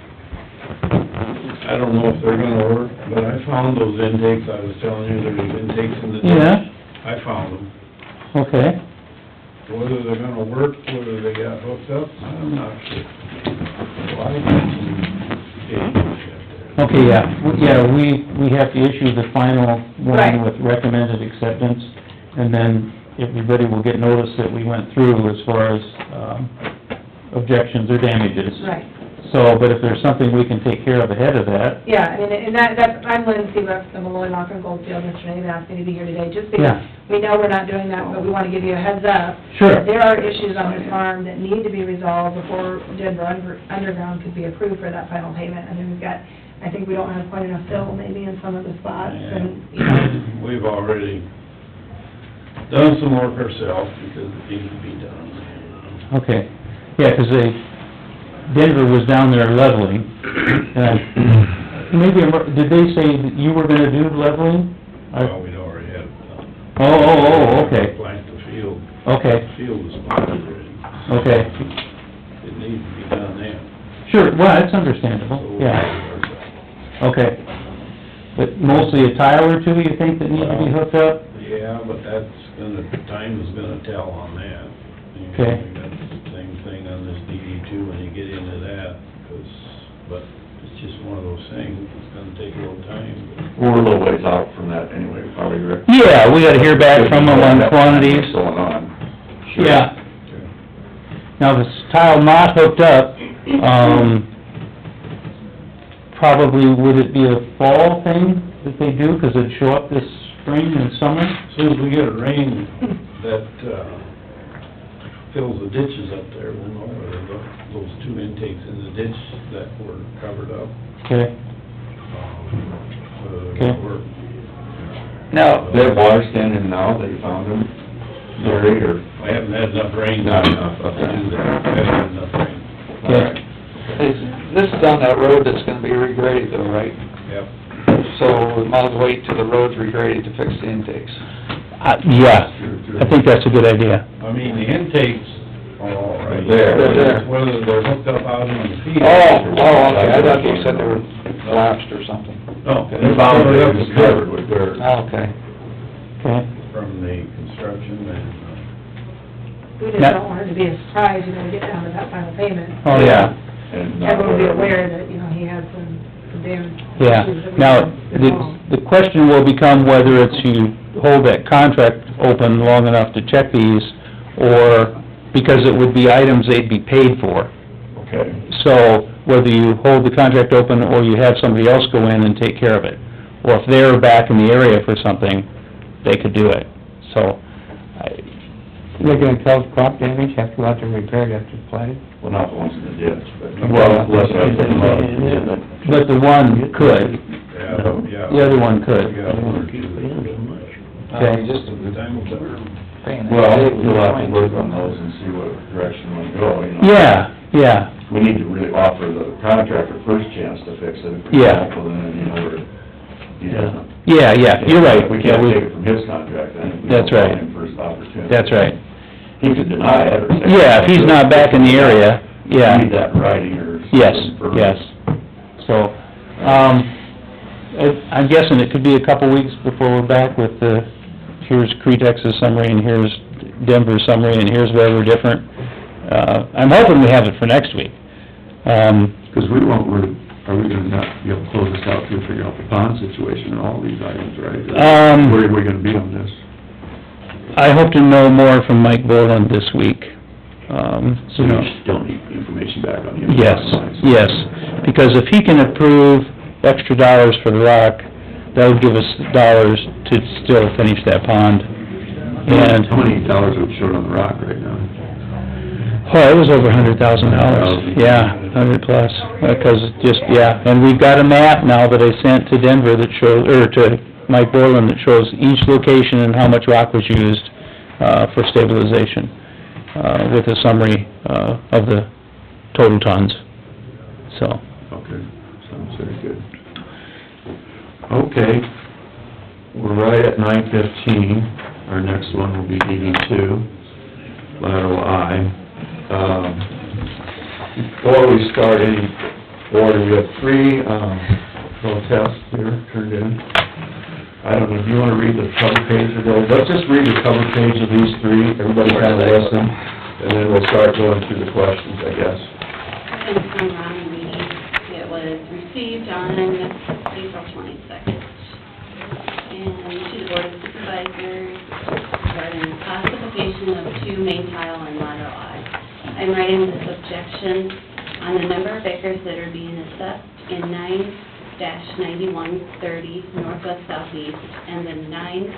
I don't know if they're gonna work, but I found those intakes, I was telling you, there's intakes in the ditch. Yeah. I found them. Okay. Whether they're gonna work, whether they got hooked up, I'm not sure. So I got some issues there. Okay, yeah, we have to issue the final Right. one with recommended acceptance, and then everybody will get notice that we went through as far as, objections or damages. Right. So, but if there's something we can take care of ahead of that, Yeah, and that's, I'm Lynn Seabuck, the Malloy Lock and Goldfield. Mr. Nave asked me to be here today, just because Yeah. we know we're not doing that, but we wanna give you a heads up. Sure. There are issues on his farm that need to be resolved before Denver Underground could be approved for that final payment. And then we've got, I think we don't have quite enough fill maybe in some of the spots, and, We've already done some work ourselves because it needs to be done. okay. Yeah, 'cause Denver was down there leveling, maybe, did they say that you were gonna do leveling? Well, we'd already had it done. Okay, Plant the field. okay, The field was planted already. okay. Sure, well, that's understandable, So, yeah, okay. But mostly a tile or two, you think, that need to be hooked up? Yeah, but that's time is gonna tell on that. Okay. We got the same thing on this DD two when you get into that, but it's just one of those things, it's gonna take a little time. We're a little ways out from that anyway, probably, Rick. Yeah, we gotta hear back from them on quantities. Going on. Yeah. Okay. Now, if it's tile not hooked up, probably would it be a fall thing that they do, 'cause it'd show up this spring and summer? As soon as we get a rain that, fills the ditches up there, we'll know whether those two intakes in the ditch that were covered up, Okay, whether Okay. they work. Now, They have water standing now that you found them, buried, or? I haven't had enough rain. Not enough, To okay. do that, I haven't had enough rain. okay. this is on that road that's gonna be regraded though, right? Yep. So we might as well wait till the road's regraded to fix the intakes. Yeah, I think that's a good idea. I mean, the intakes are all right. They're there. Whether they're hooked up out in the field. Okay, I thought you said they were collapsed or something. No, They found it was covered with dirt. Okay. Okay, from the construction and, We just don't want it to be a surprise, you know, get down to that final payment. oh, yeah. And, Everyone will be aware that, you know, he had some damage. Yeah, now, the question will become whether it's you hold that contract open long enough to check these, or, because it would be items they'd be paid for. Okay. So, whether you hold the contract open, or you have somebody else go in and take care of it. Or if they're back in the area for something, they could do it, so, They're gonna cause crop damage, have to go out there and repair it after it's planted? Well, not the ones in the ditch, but, well, unless I... but the one could, yeah. the other one could. We got one or two. Okay. Just The time will tell. paying. Well, we'll have to work on those and see what direction we go, you know. Yeah, We need to really offer the contractor first chance to fix it, for Yeah. example, and then, you know, we're, he doesn't... yeah, you're right. We can't take it from his contract then. If we That's don't right. allow him first opportunity. That's right. He could deny it or say... Yeah, if he's not back in the area, yeah. We need that in writing or Yes, something first. yes. So, I'm guessing it could be a couple weeks before we're back with the, here's Cretex's summary, and here's Denver's summary, and here's where we're different. I'm hoping we have it for next week. Because we won't, are we gonna not be able to close this out to figure out the pond situation and all these items, right? Where are we gonna be on this? I hope to know more from Mike Boland this week. So you still need information back on the... Yes, yes, because if he can approve extra dollars for the rock, that would give us dollars to still finish that pond. And, How many dollars are we short on the rock right now? oh, it was over $100,000, yeah, 100 plus, because it just, yeah, and we've got a map now that I sent to Denver that shows, or to Mike Borland, that shows each location and how much rock was used, for stabilization, with a summary, of the total tons, so. Okay, sounds very good. Okay, we're right at 9:15. Our next one will be DD2, lateral I. Before we start any order, we have three, protests here turned in. I don't know, do you wanna read the cover page of those? Let's just read the cover page of these three, everybody kind of listen, and then we'll start going through the questions, I guess. And from Ron Reed, it was received on April 22nd. And to the Board of Supervisors regarding classification of two main tile and lateral I. I'm writing this objection on the number of acres that are being assessed in 9-9130 northwest southeast and the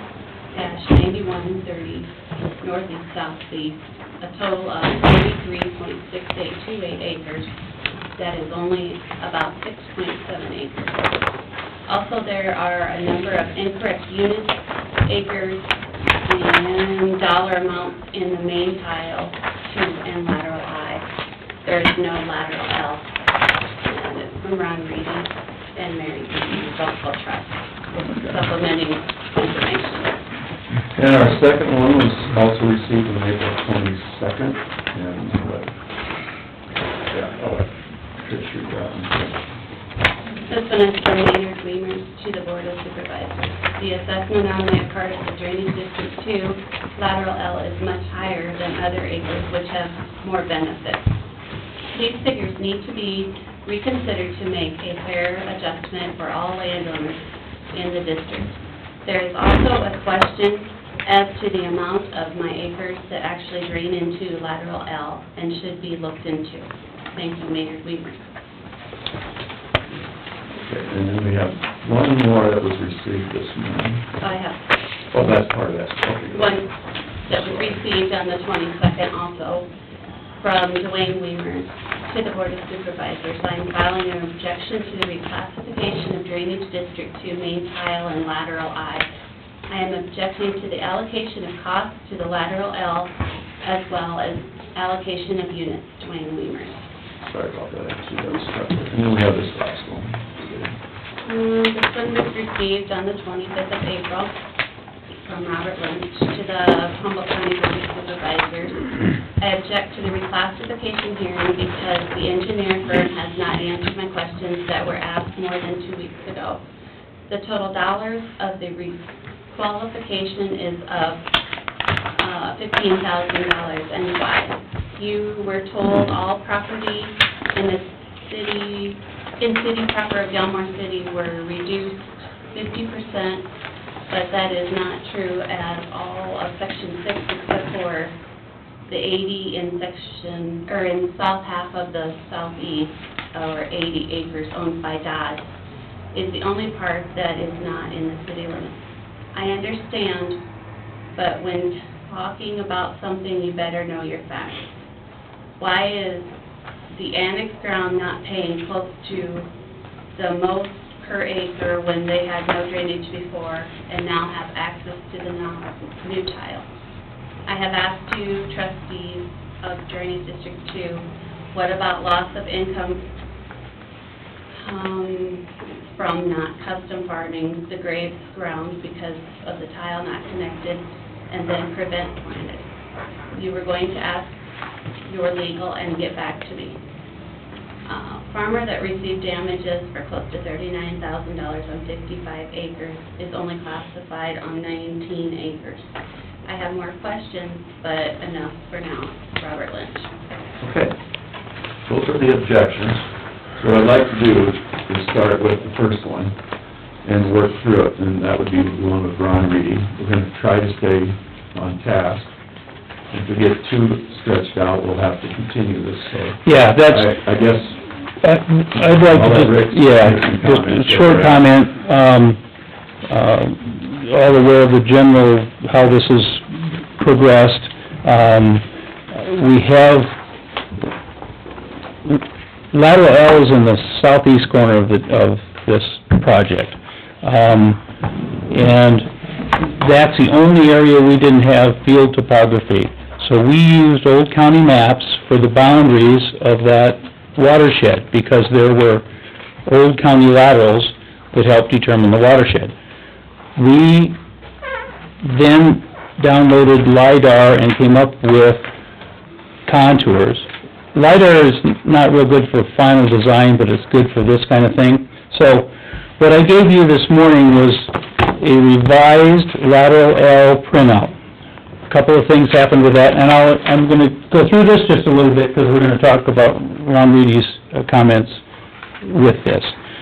9-9130 northeast southeast, a total of 43.6828 acres. That is only about 6.7 acres. Also, there are a number of incorrect units, acres, and dollar amounts in the main tile 2 and lateral I. There is no lateral L. And it's from Ron Reedy and Mary Reedy, Gulfville Trust, supplementing information. And our second one was also received on April 22nd, and, picture you got. This one is from Maynard Weaver to the Board of Supervisors. The assessment on my part of the Drainage District 2 lateral L is much higher than other acres which have more benefits. These figures need to be reconsidered to make a fair adjustment for all landowners in the district. There is also a question as to the amount of my acres that actually drain into lateral L and should be looked into. Thank you, Maynard Weaver. Okay, and then we have one more that was received this morning. I have Oh, that's part of that. Okay, good. one that was received on the 22nd also from Dwayne Weaver to the Board of Supervisors. I'm filing an objection to the reclassification of Drainage District 2 main tile and lateral I. I am objecting to the allocation of costs to the lateral L as well as allocation of units, Dwayne Weaver. Sorry about that, actually, that was stuck there. And then we have this last one. This one was received on the 25th of April from Robert Lynch to the Humboldt County Board of Supervisors. I object to the reclassification hearing because the engineer firm has not answered my questions that were asked more than 2 weeks ago. The total dollars of the requalification is of $15,000, and why? You were told all property in the city proper of Delmar City were reduced 50%, but that is not true as all of Section 6 except for the 80 in section, or in the south half of the southeast, or 80 acres owned by Dodge, is the only part that is not in the city limits. I understand, but when talking about something, you better know your facts. Why is the annexed ground not paying close to the most per acre when they had no drainage before and now have access to the new tile? I have asked you trustees of Drainage District 2, what about loss of income from not custom farming the Graves ground because of the tile not connected and then prevent planted? You were going to ask your legal and get back to me. Farmer that received damages for close to $39,000 on 55 acres is only classified on 19 acres. I have more questions, but enough for now. Robert Lynch. Okay, those are the objections. So what I'd like to do is start with the first one and work through it, and that would be the one with Ron Reedy. We're gonna try to stay on task. If we get too stretched out, we'll have to continue this, so. Yeah, that's, I guess. I'd like I'll let to Rick just, yeah, make some just comments. a short comment, all aware of the general, how this has progressed. We have, lateral L is in the southeast corner of this project. And that's the only area we didn't have field topography. So we used old county maps for the boundaries of that watershed, because there were old county laterals that helped determine the watershed. We then downloaded LiDAR and came up with contours. LiDAR is not real good for final design, but it's good for this kind of thing. So what I gave you this morning was a revised lateral L printout. A couple of things happened with that, and I'm gonna go through this just a little bit, because we're gonna talk about Ron Reedy's comments with this.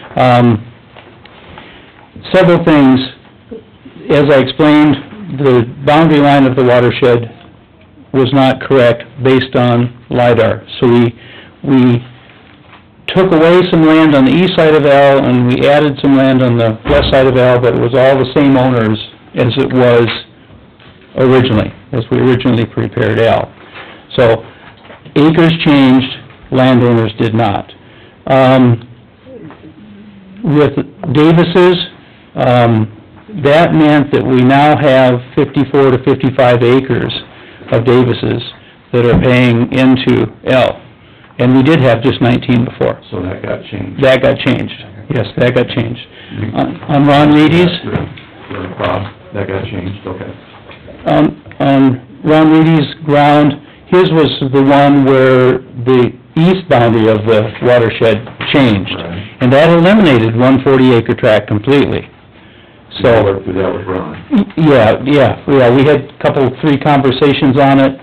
Several things. As I explained, the boundary line of the watershed was not correct based on LiDAR. So we took away some land on the east side of L, and we added some land on the west side of L, but it was all the same owners as it was originally, as we originally prepared L. So acres changed, landowners did not. With Davis's, that meant that we now have 54 to 55 acres of Davis's that are paying into L. And we did have just 19 before. So that got changed. That got changed, yes, that got changed. On Ron Reedy's, Bob, that got changed, okay. on Ron Reedy's ground, his was the one where the east boundary of the watershed changed. Right. And that eliminated one 40-acre tract completely. So, Work through that with Ron. yeah, we had a couple, 3 conversations on it.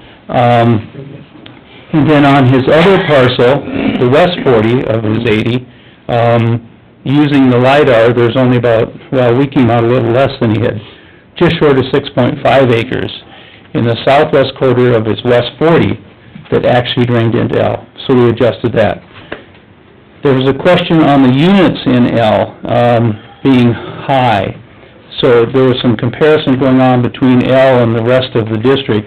And then on his other parcel, the west 40 of his 80, using the LiDAR, there's only about, well, we came out a little less than he had, just short of 6.5 acres in the southwest quarter of his west 40 that actually drained into L, so we adjusted that. There was a question on the units in L, being high, so there was some comparison going on between L and the rest of the district.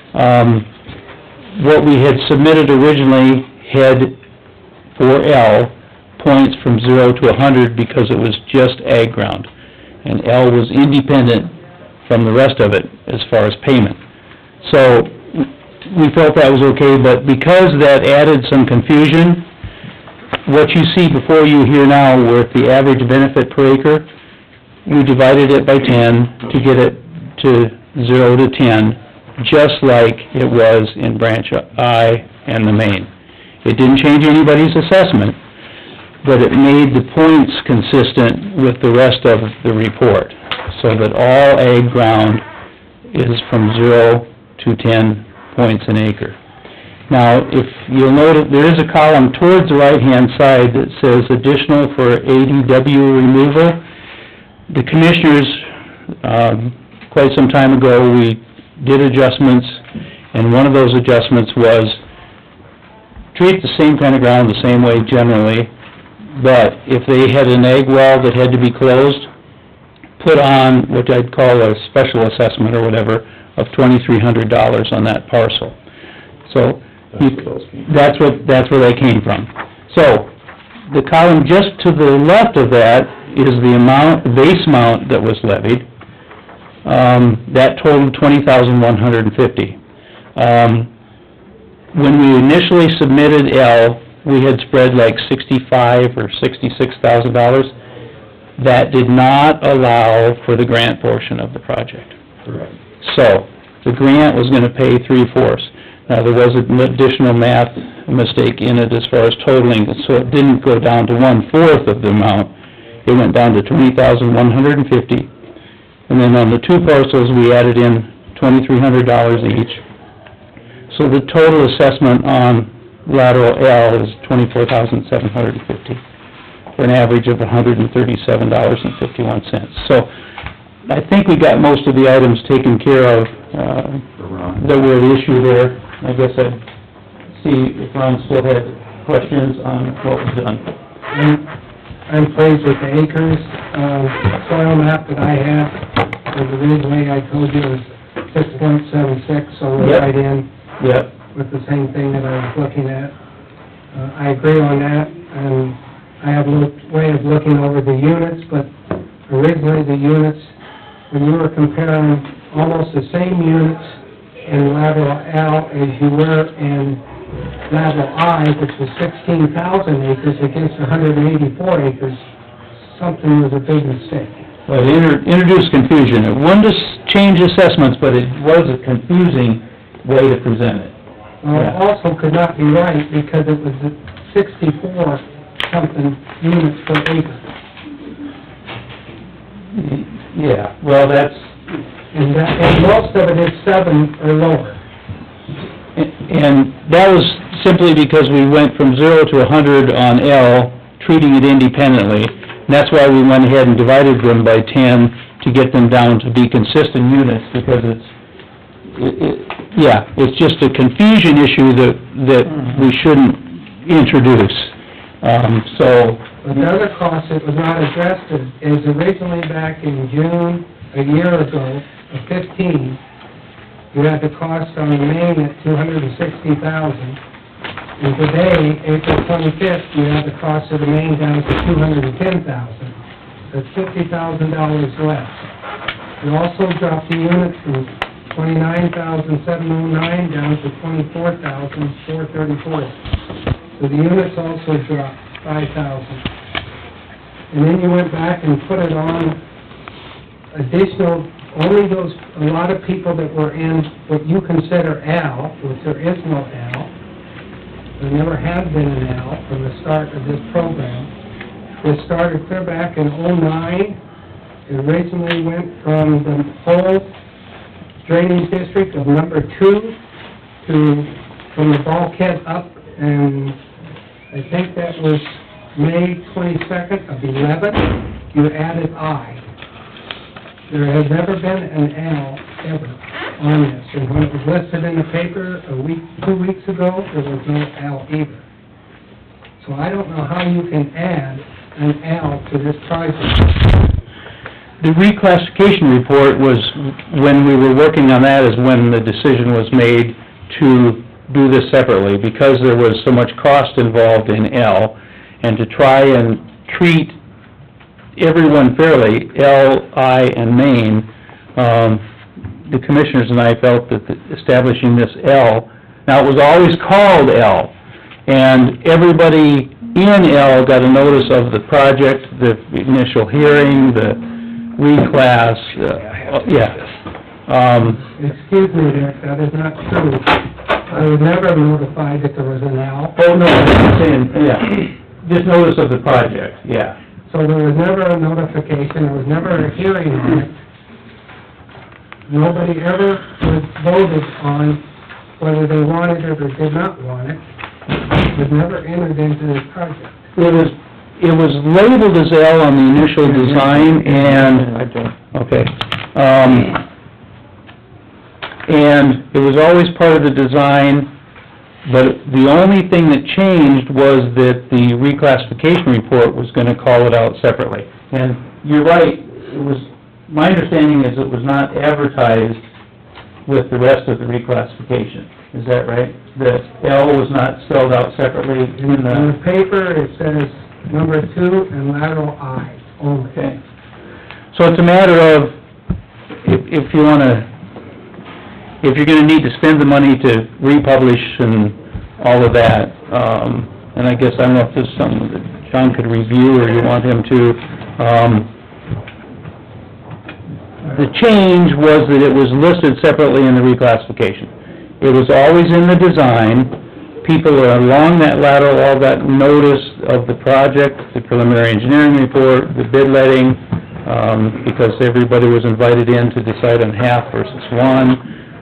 What we had submitted originally had, for L, points from 0 to 100 because it was just ag ground, and L was independent from the rest of it as far as payment. So, we felt that was okay, but because that added some confusion, what you see before you here now with the average benefit per acre, we divided it by 10 to get it to 0 to 10, just like it was in branch I and the main. It didn't change anybody's assessment, but it made the points consistent with the rest of the report, so that all ag ground is from 0 to 10 points an acre. Now, if you'll note, there is a column towards the right-hand side that says additional for ADW removal. The commissioners, quite some time ago, we did adjustments, and one of those adjustments was treat the same kind of ground the same way generally, but if they had an ag well that had to be closed, put on what I'd call a special assessment or whatever of $2,300 on that parcel. So, that's where they came from. So, the column just to the left of that is the amount, the base amount that was levied. That totaled $20,150. When we initially submitted L, we had spread like $65,000 or $66,000. That did not allow for the grant portion of the project. Correct. So, the grant was gonna pay 3/4. Now, there was an additional math mistake in it as far as totaling, so it didn't go down to 1/4 of the amount. It went down to $20,150. And then on the 2 parcels, we added in $2,300 each. So the total assessment on lateral L is $24,750, for an average of $137.51. So, I think we got most of the items taken care of, that were the issue there. I guess I'd see if Ron still had questions on what was done. I'm pleased with the acres. Soil map that I had, originally I told you was 6.76, so we're Yep. right in Yep. with the same thing that I was looking at. I agree on that, and I have a way of looking over the units, but originally the units, when you were comparing almost the same units in lateral L as you were in lateral I, which was 16,000 acres against 184 acres, something was a big mistake. Well, it introduced confusion. It wanted to change assessments, but it was a confusing way to present it. Well, it also could not be right because it was 64-something units per acre. Yeah, well, that's... And most of it is 7 or lower. And that was simply because we went from 0 to 100 on L, treating it independently. And that's why we went ahead and divided them by 10 to get them down to be consistent units, because it's just a confusion issue that we shouldn't introduce. But the other cost that was not addressed is originally back in June, a year ago, of 15, you had the cost on the main at $260,000. And today, April 25th, you have the cost of the main down to $210,000. That's $50,000 less. You also dropped the units from $29,709 down to $24,434. So the units also dropped $5,000. And then you went back and put it on additional, only those, a lot of people that were in what you consider L, which there is no L, There never has been an L from the start of this program. This started clear back in '09. It originally went from the whole drainage district of number 2 to, from the bulkhead up, and I think that was May 22nd of '11, you added I. There has never been an L ever on this, and when it was listed in the paper 2 weeks ago, there was no L either. So I don't know how you can add an L to this project. The reclassification report was, when we were working on that, is when the decision was made to do this separately, because there was so much cost involved in L, and to try and treat everyone fairly, L, I, and Main, the commissioners and I felt that establishing this L, now it was always called L, and everybody in L got a notice of the project, the initial hearing, the reclass, Excuse me, Dick, that is not true. I was never notified that there was an L. Oh, no, I'm saying, just notice of the project, yeah. So there was never a notification, there was never a hearing on it. Nobody ever was voted on whether they wanted it or did not want it. It was never entered into this project. It was labeled as L on the initial design, and, okay, and it was always part of the design, but the only thing that changed was that the reclassification report was gonna call it out separately. And you're right, it was, my understanding is it was not advertised with the rest of the reclassification. Is that right? That L was not spelled out separately in In the paper, it says number 2 and lateral I only. Okay. So it's a matter of, if you wanna, if you're gonna need to spend the money to republish and all of that, and I guess, I don't know if this is something that John could review, or you want him to, the change was that it was listed separately in the reclassification. It was always in the design. People along that lateral all got notice of the project, the preliminary engineering report, the bid letting, because everybody was invited in to decide on half versus one.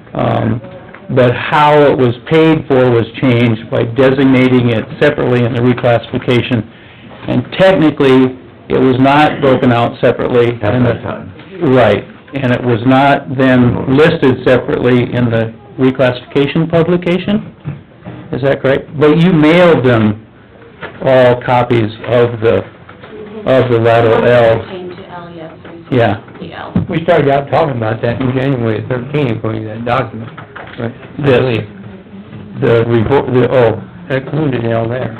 But how it was paid for was changed by designating it separately in the reclassification. And technically, it was not broken out separately. At that time. Right, and it was not then listed separately in the reclassification publication? Is that correct? But you mailed them all copies of the lateral L. Came to L, yes. Yeah. The L. We started out talking about that in January 13, according to that document, right? I believe. The report, That included L there.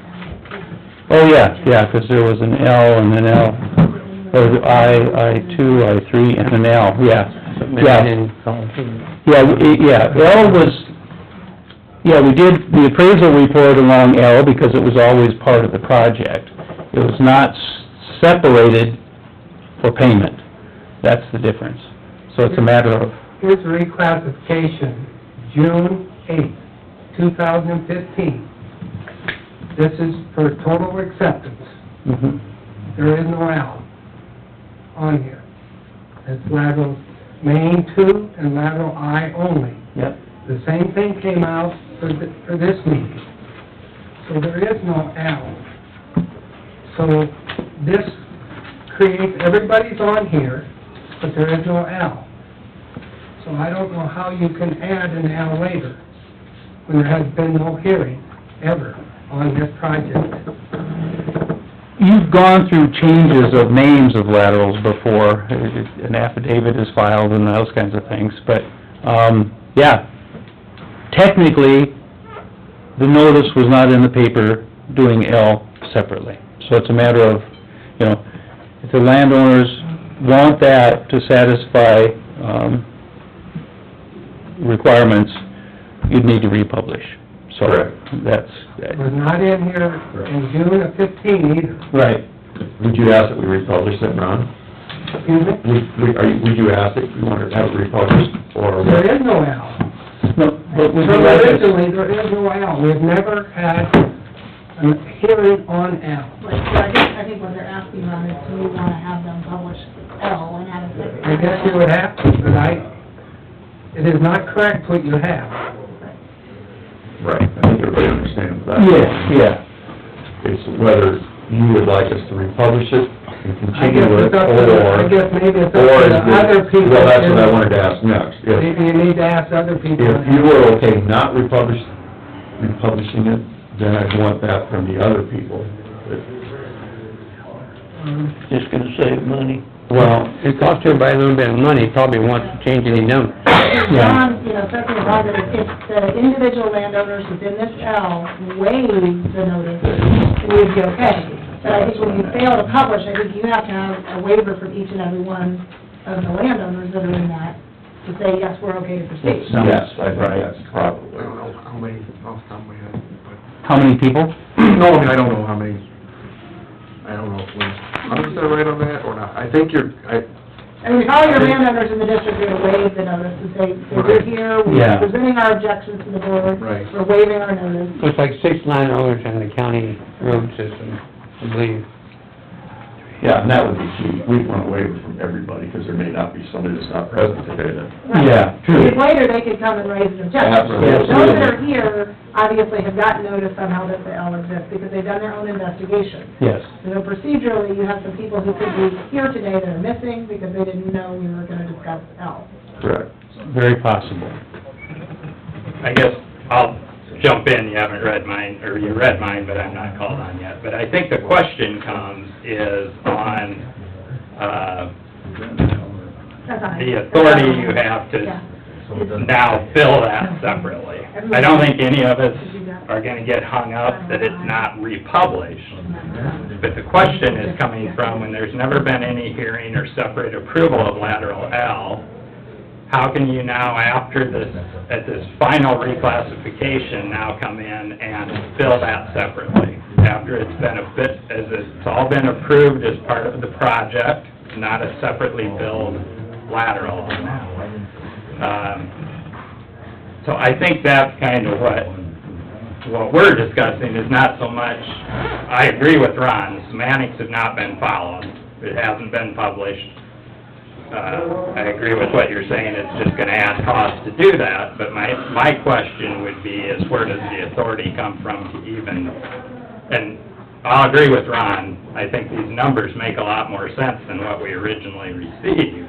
oh, yeah, 'cause there was an L and an L, or the I2, I3, and an L, yeah. I didn't call it. L was, we did the appraisal report along L because it was always part of the project. It was not separated for payment. That's the difference. So it's a matter of, Here's the reclassification, June 8th, 2015. This is for total acceptance. There is no L on here. It's lateral main 2 and lateral I only. yep. The same thing came out for this meeting. So there is no L. So this creates, everybody's on here, but there is no L. So I don't know how you can add an L later, when there has been no hearing, ever, on this project. You've gone through changes of names of laterals before, an affidavit is filed and those kinds of things, but, technically, the notice was not in the paper doing L separately. So it's a matter of, if the landowners want that to satisfy, requirements, you'd need to republish. So that's... It was not in here in June of 15 either. Right. Would you ask that we republish that, Ron? Excuse me? Would you ask that we wanted to have it republished, or... There is no L. No, but would So you like us... originally, there is no L, we've never had a hearing on L. Right, so I think what they're asking on is, do we wanna have them publish L and have it... I guess you would have to, but it is not correct what you have. Right, I think everybody understands that. Yeah. It's whether you would like us to republish it and I continue guess it, it's up to, I guess maybe it's up or to is the other it, people. well, that's what I wanted to ask next. Maybe you need to ask other people. If you were okay not republishing it, then I'd want that from the other people. Just gonna save money. Well, it costs everybody a little bit of money, probably wants to change any number. John, certainly John, that if the individual landowners within this L waive the notice, we'd be okay. But I think when you fail to publish, I think you have to have a waiver from each and every one of the landowners that are in that to say, yes, we're okay to proceed. Yes, I think that's probably. I don't know how many off the top of my head, but, How many people? no, I mean, I don't know how many, I don't know if we're 100% right on that or not. I think I mean, if all your landowners in the district are gonna waive the notice and say, we're here, we're Yeah. presenting our objections to the board, Right. we're waiving our notice. Looks like 6 landowners in the county road system, I believe. Yeah, and that would be key. We'd want to waiver from everybody, because there may not be somebody that's not present today that... Yeah, If later, they could come and raise an objection. Absolutely. Those that are here, obviously, have gotten notice somehow that the L exists, because they've done their own investigation. yes. You know, procedurally, you have some people who could be here today that are missing, because they didn't know we were gonna discuss L. Correct. Very possible. I guess I'll jump in, you haven't read mine, or you read mine, but I'm not called on yet. But I think the question comes is on, the authority you have to now fill that separately. I don't think any of us are gonna get hung up that it's not republished. But the question is coming from when there's never been any hearing or separate approval of lateral L, how can you now, after this, at this final reclassification, now come in and fill that separately? After it's been as it's all been approved as part of the project, not a separately billed lateral on that. So I think that's kind of what we're discussing is not so much, I agree with Ron, the semantics have not been followed. It hasn't been published. I agree with what you're saying, it's just gonna add cost to do that, but my question would be is where does the authority come from to even, and I'll agree with Ron, I think these numbers make a lot more sense than what we originally received.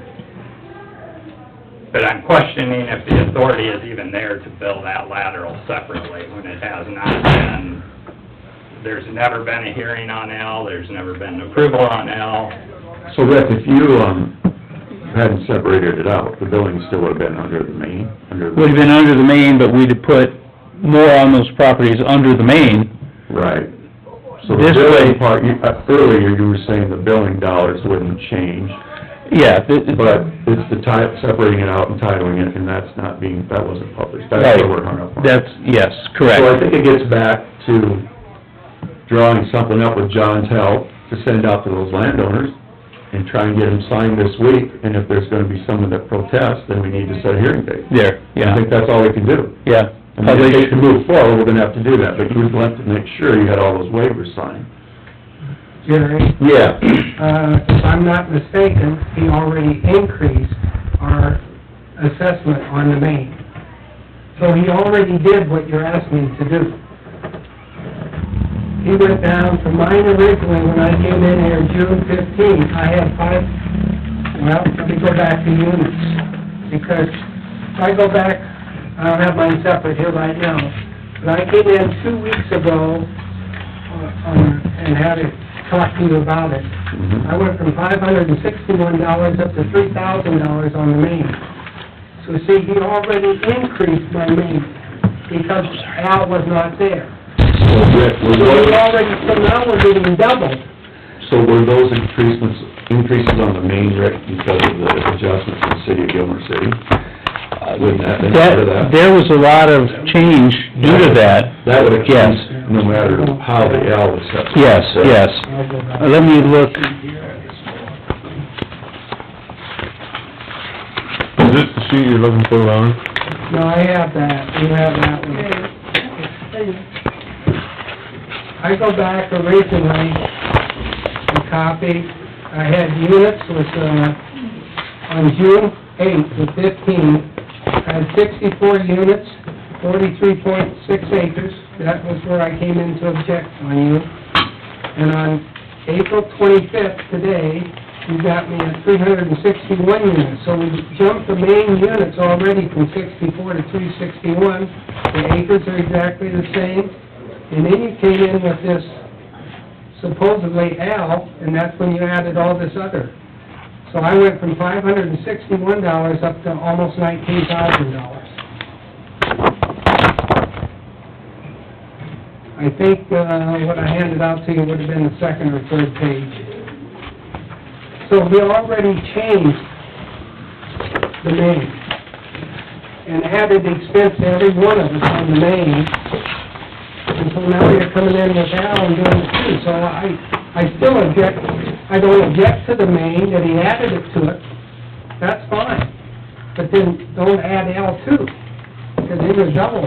But I'm questioning if the authority is even there to bill that lateral separately when it has not been, there's never been a hearing on L, there's never been approval on L. So Rick, if you, hadn't separated it out, the building still would have been under the main, Would've been under the main, but we'd have put more on those properties under the main. Right. So the This billing way- part, earlier you were saying the billing dollars wouldn't change, Yeah, but it's the separating it out and titling it, and that's not being, that wasn't published. That's Right. where we're hung up on. That's, yes, correct. So I think it gets back to drawing something up with John's help to send out to those landowners and try and get them signed this week, and if there's gonna be someone that protests, then we need to set a hearing date. There, I yeah, think that's all we can do. yeah. I mean, if they can move forward, we're gonna have to do that, but you would have to make sure you had all those waivers signed. Jerry, Yeah. if I'm not mistaken, he already increased our assessment on the main. So he already did what you're asking him to do. He went down from mine originally, when I came in here June 15th, I had let me go back to units, because if I go back, I don't have mine separate here right now, but I came in 2 weeks ago, and had it, talk to you about it. I went from $561 up to $3,000 on the main. So see, he already increased my main, because Al was not there. So Rick, So we already, so now we're getting double. So were those increases on the main, Rick, because of the adjustments in the city of Gilmore City? Wouldn't that have been part of that? There was a lot of change due to that. That would have Yes. changed, no matter how the L was set. Yes, yes. Let me look, Is this the sheet you're looking for, Ron? No, I have that, you have that one. I go back originally, a copy, I had units was, on June 8th of 15, I had 64 units, 43.6 acres, that was where I came in to object on you. And on April 25th, today, you got me at 361 units, so we jumped the main units already from 64 to 361, the acres are exactly the same, and then you came in with this supposedly L, and that's when you added all this other. So I went from $561 up to almost $19,000. I think, what I handed out to you would have been the second or third page. So we already changed the main, and added expense to every one of us on the main, and so now you're coming in with Al and doing it too, so I still object, I don't object to the main, that he added it to it, that's fine, but then don't add L too, because then you're double.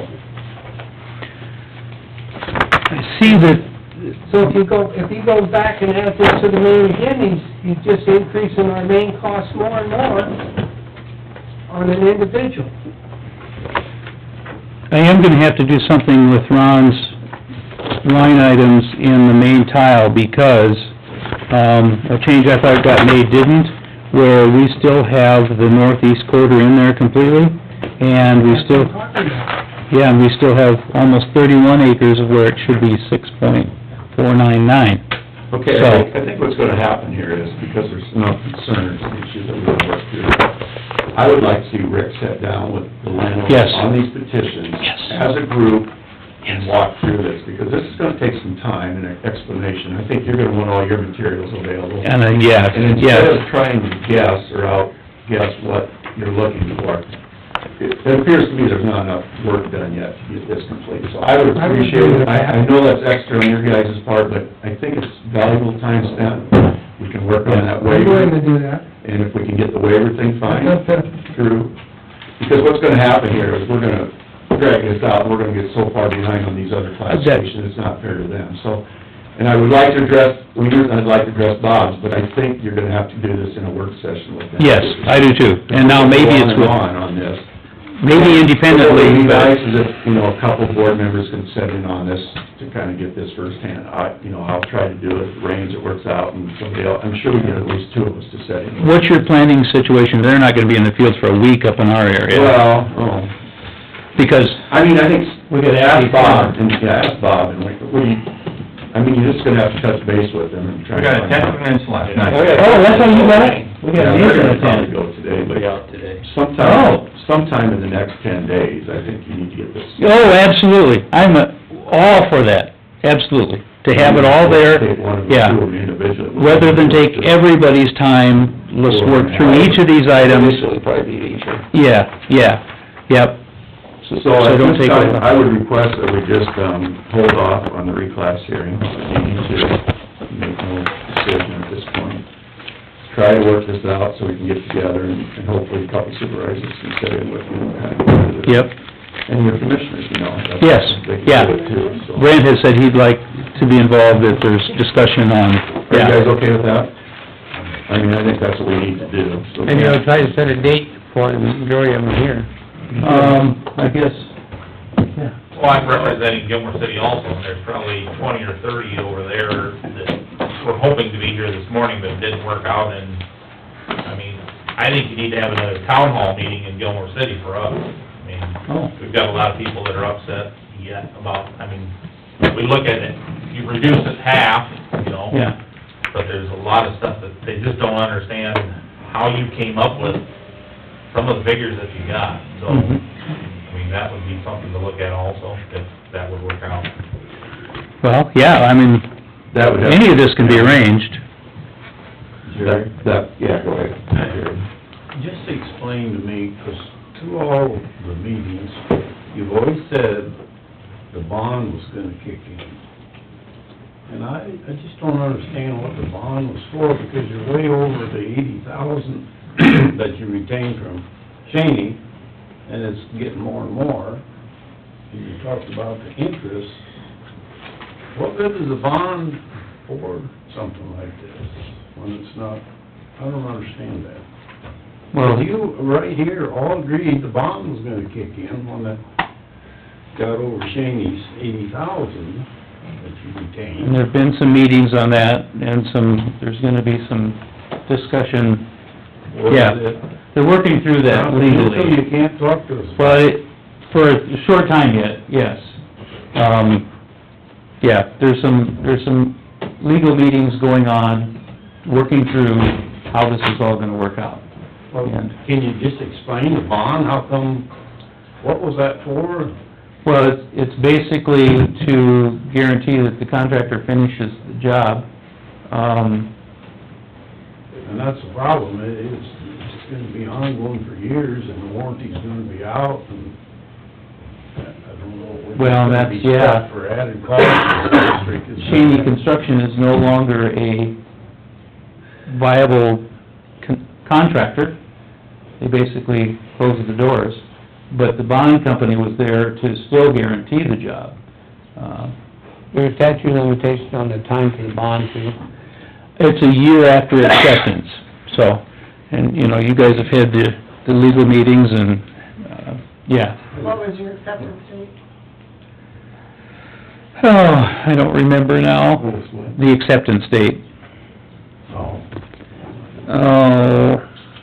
I see that, So if he goes back and adds this to the main again, he's just increasing our main costs more and more on an individual. I am gonna have to do something with Ron's line items in the main tile, because, a change I thought got made didn't, where we still have the northeast quarter in there completely, and we still, yeah, and we still have almost 31 acres of where it should be 6.499. Okay, So- I think what's gonna happen here is, because there's enough concerns and issues that we're gonna work through, I would like to see Rick sit down with the landowners Yes. on these petitions as a group and walk through this, because this is gonna take some time and an explanation. I think you're gonna want all your materials available. And then, yeah, And instead of trying to guess or outguess what you're looking for, it appears to me there's not enough work done yet to get this complete. So I would appreciate it, I know that's extra on your guys' part, but I think it's valuable time spent. We can work on that I'm willing waiver, to do that. and if we can get the waiver thing fine That's up to- through, because what's gonna happen here is we're gonna drag this out, and we're gonna get so far behind on these other classifications, it's not fair to them, so. And I would like to address, I'd like to address Bob's, but I think you're gonna have to do this in a work session with them. yes, I do too, and now maybe it's with, On this. maybe independently, What would be but... nice is if, a couple board members can sit in on this to kinda get this firsthand. I'll try to do it, if it rains, it works out, and somebody else, I'm sure we get at least two of us to sit in. What's your planning situation? They're not gonna be in the fields for a week up in our area. Well, Because, I mean, I think, we could ask Bob, and, you're just gonna have to touch base with them and try to... We got a find out. attendance last night. oh, that's how you got it? We got Yeah, an they're incident gonna probably then. go today, but out today. sometime in the next 10 days, I think you need to get this... Oh, absolutely, I'm all for that, absolutely, to have it all there, Take one of the yeah. two of them individually. Rather than take everybody's time, let's work through each of these items. Initially, probably be easier. Yeah, yep. So at don't this take time, over. I would request that we just, hold off on the reclass hearing, we need to make no decision at this point. Try to work this out so we can get together and hopefully a couple supervisors can sit in with you and kind of go into this. Yep. And your commissioners, that's- Yes, they can yeah. do it too, so. Brent has said he'd like to be involved if there's discussion on, Are you guys okay with that? I mean, I think that's what we need to do, so. And try to set a date for the majority of them here. I guess, yeah. Well, I'm representing Gilmore City also, and there's probably 20 or 30 over there that were hoping to be here this morning, but it didn't work out, and, I mean, I think you need to have another town hall meeting in Gilmore City for us. I mean, we've got a lot of people that are upset yet about, we look at it, you reduce it half, Yeah. but there's a lot of stuff that they just don't understand how you came up with some of the figures that you got, so, that would be something to look at also, if that would work out. Well, yeah, That would have... any of this can be arranged. Yeah, go ahead. Jerry. Just explain to me, because through all the meetings, you've always said the bond was gonna kick in. And I just don't understand what the bond was for, because you're way over the 80,000 that you retained from Cheney, and it's getting more and more, and you talked about the interest, what good is a bond for something like this, when it's not, I don't understand that. Well, You, right here, all agreed the bond was gonna kick in when it got over Shaney's 80,000 that you and retained. there've been some meetings on that, and there's gonna be some discussion. Was Yeah, it- they're working through that So legally. you can't talk to us. Well, for a short time yet, yes. Yeah, there's some legal meetings going on, working through how this is all gonna work out. Well, And- can you just explain the bond, how come, what was that for? Well, it's basically to guarantee that the contractor finishes the job. And that's the problem, it's gonna be ongoing for years, and the warranty's gonna be out, and I don't know, we're Well, gonna that's, be yeah. stuck for added costs. The district is- Cheney Construction is no longer a viable contractor. They basically closed the doors, but the bond company was there to still guarantee the job. There's a statute of limitation on the time for the bond too. It's a year after acceptance, so, and, you know, you guys have had the legal meetings and, yeah. What was your acceptance date? Oh, I don't remember now, the acceptance date. Oh. Oh,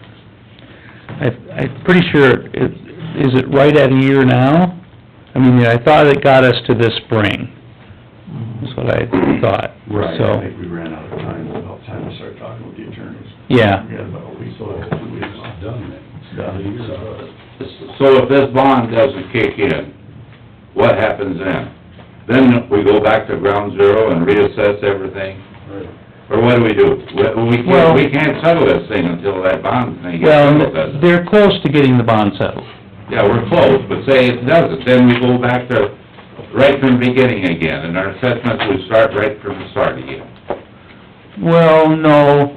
I'm pretty sure, is it right at a year now? I mean, I thought it got us to this spring, that's what I thought, Right, so, I think we ran out of time, about time to start talking with the attorneys. yeah. We had about a week, so it's 2 weeks. It's done then. It's done. So if this bond doesn't kick in, what happens then? Then we go back to ground zero and reassess everything? Right. Or what do we do? Well- We can't settle this thing until that bond thing gets Well, settled, does it? they're close to getting the bond settled. Yeah, we're close, but say it doesn't, then we go back to right from the beginning again, and our assessments would start right from the start again. Well, no,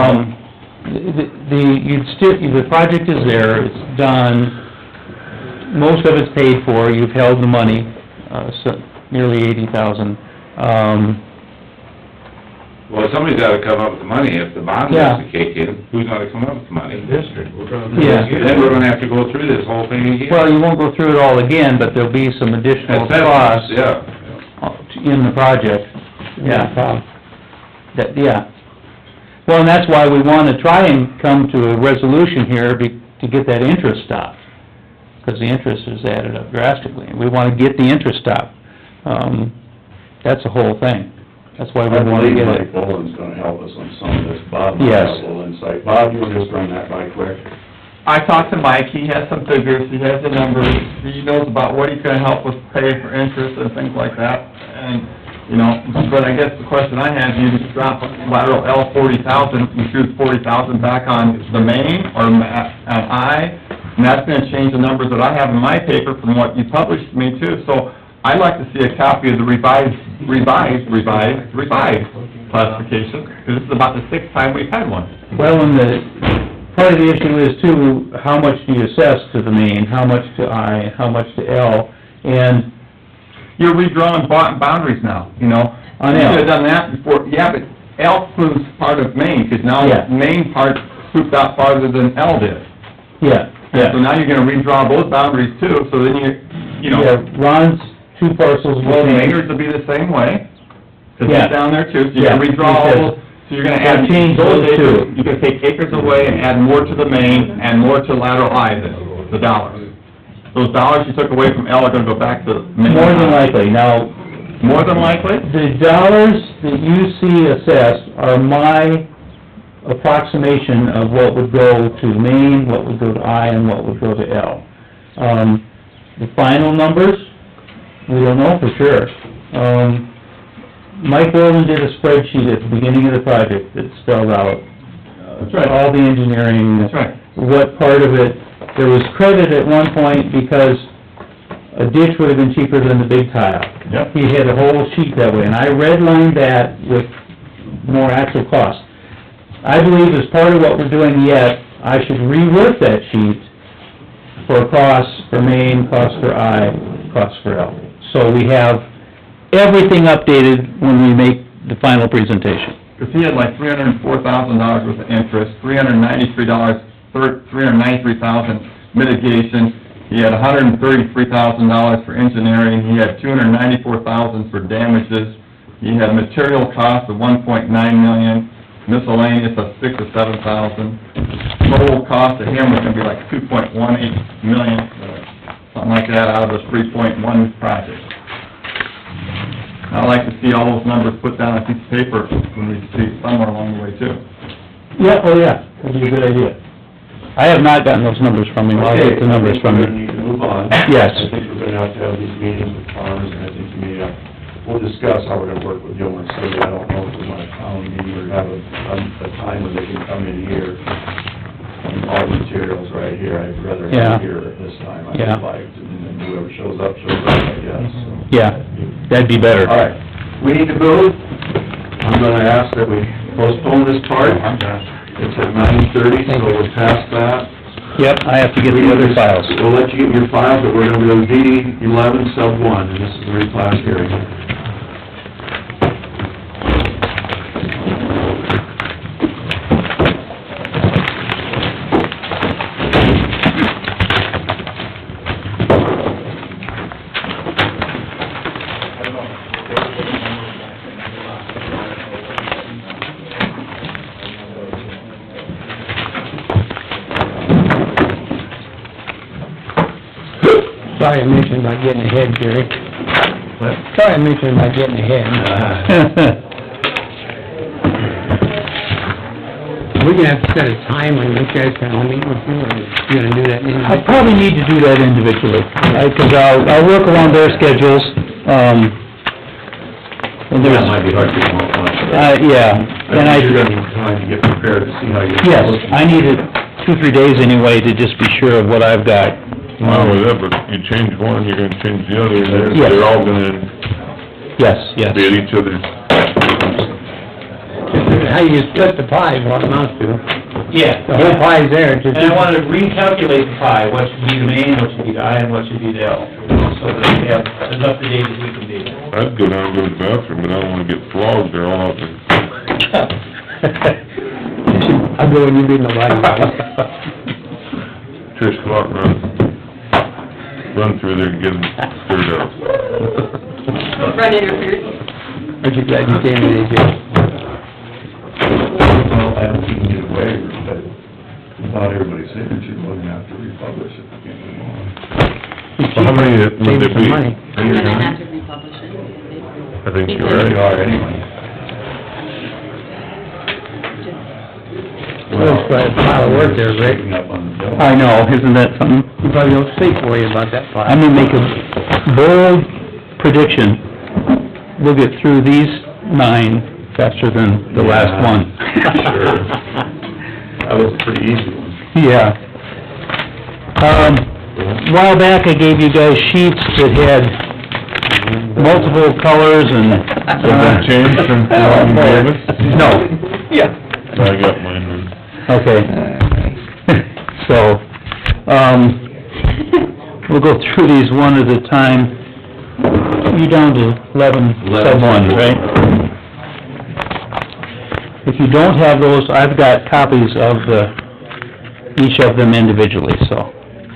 the project is there, it's done, most of it's paid for, you've held the money, so nearly 80,000. Well, somebody's gotta come up with the money, if the bond Yeah. doesn't kick in, who's gonna come up with the money? District, we're gonna. Yeah. Then we're gonna have to go through this whole thing again. Well, you won't go through it all again, but there'll be some additional costs Yeah. in the project, yeah. Yeah. Well, and that's why we wanna try and come to a resolution here to get that interest stopped, because the interest is added up drastically, and we wanna get the interest stopped. That's the whole thing. That's why we I wanna believe get Mike it. Boland's gonna help us on some of this. Bob might Yes. have a little insight. Bob, you wanna just run that by quick? I talked to Mike, he has some figures, he has the numbers, he knows about what he's gonna help us pay for interest and things like that, and, you know, but I guess the question I have, you just drop lateral L 40,000, you shoot 40,000 back on the main, or on I, and that's gonna change the numbers that I have in my paper from what you published to me too, so I'd like to see a copy of the revised classification, because this is about the 6th time we've had one. Well, and part of the issue is too, how much do you assess to the main, how much to I, how much to L, and... You're redrawing boundaries now, you know? On You L. should've done that before, yeah, but L moves part of Main, because now Yeah. Main part scoops out farther than L did. Yeah, yeah. So now you're gonna redraw those boundaries too, so then you know, Yeah, Ron's two parcels well, will change. Maynard's will be the same way, 'cause Yeah. it's down there too, so you're Yeah, gonna redraw he all says- those, so you're gonna Gotta add change those those acres, two. you're gonna take acres away and add more to the Main, and more to lateral I then, the dollars. Those dollars you took away from L are gonna go back to Main. More than likely. Now, More than likely? the dollars that you see assessed are my approximation of what would go to Main, what would go to I, and what would go to L. The final numbers, we don't know for sure. Mike Wilden did a spreadsheet at the beginning of the project that spelled out That's right. all the engineering. That's right. What part of it, there was credit at one point because a ditch would have been cheaper than the big tile. Yep. He had a whole sheet that way, and I redlined that with more actual cost. I believe as part of what we're doing yet, I should rework that sheet for costs for main, costs for I, costs for L. So we have everything updated when we make the final presentation. Because he had like $304,000 worth of interest, $393,000 mitigation, he had $133,000 for engineering, he had $294,000 for damages, he had material costs of $1.9 million, miscellaneous of $6,000 or $7,000. Total cost to him was gonna be like $2.18 million, something like that, out of the 3.1 project. I'd like to see all those numbers put down on a piece of paper when we see it somewhere along the way too. Yeah, oh yeah, that'd be a good idea. I have not gotten those numbers from him, I'll get the numbers from We're him. gonna need to move on. Yes. I think we're gonna have to have these meetings with farmers, and I think we need we'll discuss how we're gonna work with Gilmore City. I don't know if we want a town meeting or have a time when they can come in here. All the materials right here, I'd rather Yeah. have here at this time, I'd Yeah. like, and then whoever shows up, I guess, so. Yeah, that'd be better. All right, we need to move. I'm gonna ask that we postpone this part. It's at 9:30, so we're past that. Yep, I have to get the other files. We'll let you get your files, but we're gonna go to D 11 sub 1, and this is the reclass hearing. Sorry I mentioned about getting ahead, Jerry. What? Sorry I mentioned about getting ahead. We're gonna have to set a time when you guys can all meet with you, or you're gonna do that I individually? probably need to do that individually, because I'll work around their schedules, and there's... That might be hard to come up with. Yeah, and I think you're gonna need time to get prepared to see how you're... Yes, I needed 2-3 days anyway to just be sure of what I've got. Not only that, but you change one, you're gonna change the other, and Yes. they're all gonna Yes, yes. be at each other's. How you split the pie is what it amounts to. Yeah. The whole pie's there, just... And I wanted to recalculate the pie, what should be the main, what should be the I, and what should be the L, so that we have as up to date as we can be. I'd go down and go to the bathroom, but I don't wanna get flogged, they're all out there. I'll go when you be in the light. Trish, go out and run through there and get them stirred up. Run interference. Aren't you glad you came today, Jim? Well, I don't think you can get a waiver, but without everybody's signature, we're gonna have to republish it. We can't move on. So how many would Save there some be? money. I'm gonna have to republish it. I think you're They right. are anyway. Well, it's quite a pile of work there, Rick. Picking up on the bill. I know, isn't that something? You probably don't sleep for you about that pile. I'm gonna make a bold prediction. We'll get through these 9 faster than the last Yeah, one. sure. That was a pretty easy one. Yeah. A while back, I gave you guys sheets that had multiple colors and... Has that changed from the one you gave us? No. Yeah. I got mine then. Okay. So, we'll go through these one at a time. You're down to 11 sub 1, right? If you don't have those, I've got copies of each of them individually, so.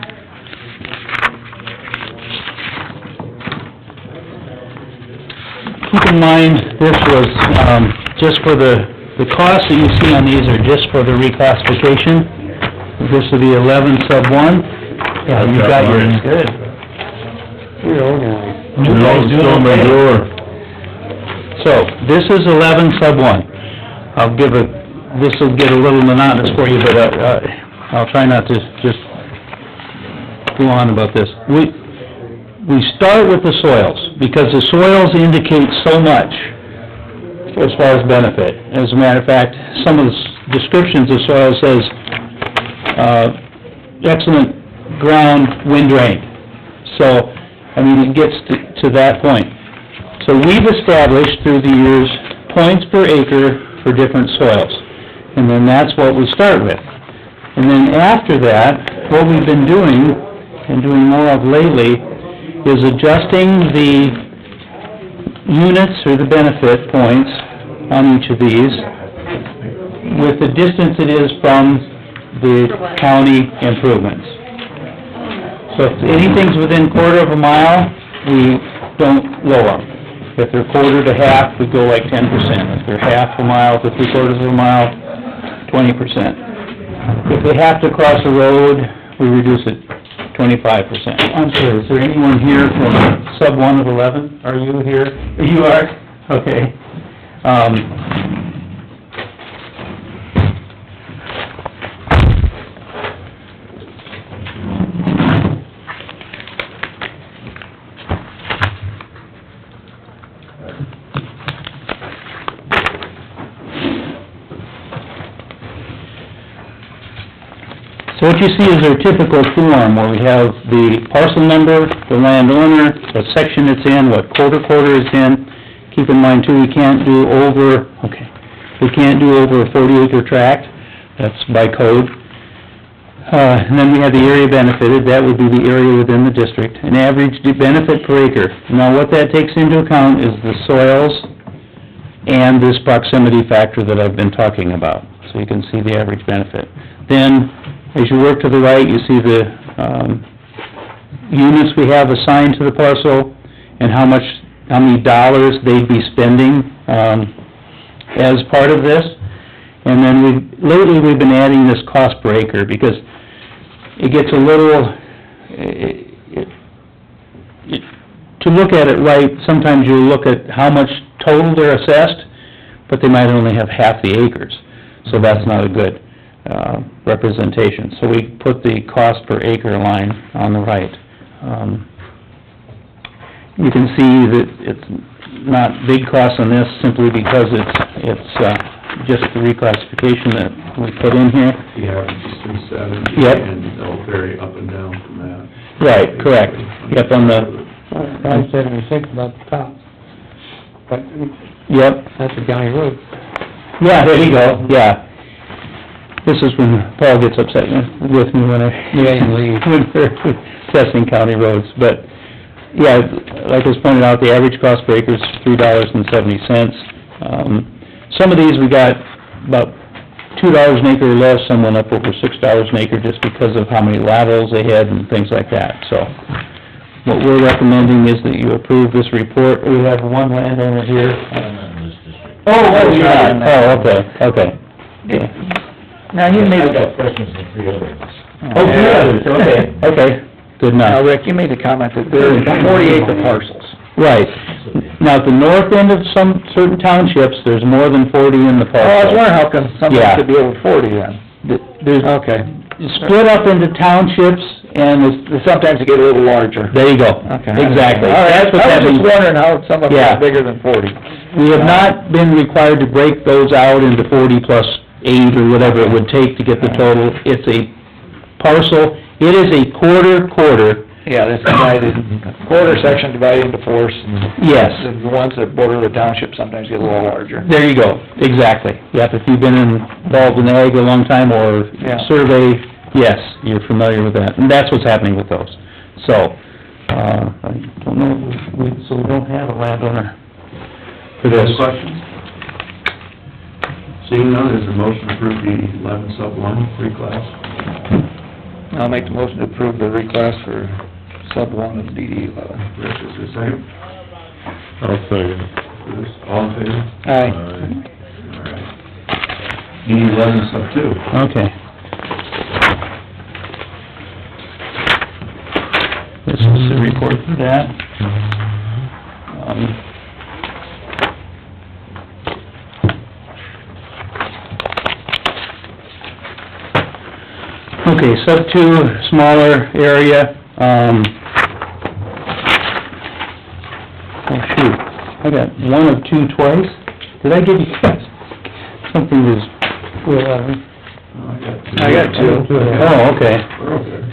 Keep in mind, this was, just for the costs that you see on these are just for the reclassification. This will be 11 sub 1. Yeah, you got yours. Good. You're organized. You guys doing Still in my okay? drawer. So, this is 11 sub 1. I'll give a, this will get a little monotonous for you, but, I'll try not to just go on about this. We start with the soils, because the soils indicate so much as far as benefit. As a matter of fact, some of the descriptions of soil says, excellent ground, wind drain. So, I mean, it gets to that point. So we've established through the years points per acre for different soils, and then that's what we start with. And then after that, what we've been doing and doing more of lately is adjusting the units or the benefit points on each of these with the distance it is from the county improvements. So if anything's within quarter of a mile, we don't lower them. If they're quarter to half, we go like 10%. If they're half a mile to three-quarters of a mile, 20%. If they have to cross a road, we reduce it 25%. I'm sorry, is there anyone here from sub 1 of 11? Are you here? You are? Okay. So what you see is our typical form, where we have the parcel number, the landowner, what section it's in, what quarter it's in. Keep in mind too, we can't do over a 40-acre tract, that's by code. And then we have the area benefited, that would be the area within the district, an average benefit per acre. Now what that takes into account is the soils and this proximity factor that I've been talking about, so you can see the average benefit. Then, as you work to the right, you see the units we have assigned to the parcel and how many dollars they'd be spending as part of this. And then lately we've been adding this cost per acre because it gets a little, to look at it right, sometimes you look at how much total they're assessed, but they might only have half the acres, so that's not a good representation. So we put the cost per acre line on the right. You can see that it's not big cost on this simply because it's just the reclassification that we put in here. The average is 370. Yep. And they'll vary up and down from that. Right, correct. Yep, on the... 576 about the top. But, yep. that's a county road. Yeah, there you go, yeah. This is when Paul gets upset with me when when we're assessing county roads. But, yeah, like was pointed out, the average cost per acre is $3.70. Some of these we got about $2 an acre or less, some went up over $6 an acre just because of how many laterals they had and things like that. So, what we're recommending is that you approve this report. We have one landowner here. Oh, okay. Yeah. Now, you made... I've got questions on 3 other ones. Oh, 3 others, okay, good enough. Now, Rick, you made the comment that there are 40-acre parcels. Right. Now, at the north end of some certain townships, there's more than 40 in the parcel. Oh, I was wondering how come some of Yeah. it could be over 40 then? There's Okay. split up into townships, and Sometimes you get a little larger. there you go. Okay. Exactly. All right, That's what's I was happening. just wondering how some of them Yeah. are bigger than 40. We have not been required to break those out into 40 plus 8 or whatever it would take to get the total. It's a parcel, it is a quarter. Yeah, that's divided, quarter section divided into fours, and Yes, the ones that border the township sometimes get a little larger. there you go, exactly. Yep, if you've been involved in ag a long time or Yeah. survey, yes, you're familiar with that, and that's what's happening with those. So, I don't know, we don't have a landowner for this. Any questions? Seeing none, is there a motion to approve the 11 sub 1 reclass? I'll make the motion to approve the reclass for sub 1 of DD 11. Rich, is there a second? I'll second. Bruce, all in favor? Aye. All right. DD 11 sub 2. Okay. This is the report for that. Okay, sub 2, smaller area, oh shoot, I got 1 of 2 twice? Did I give you guys something that's, I got 2. Oh, okay. We're okay.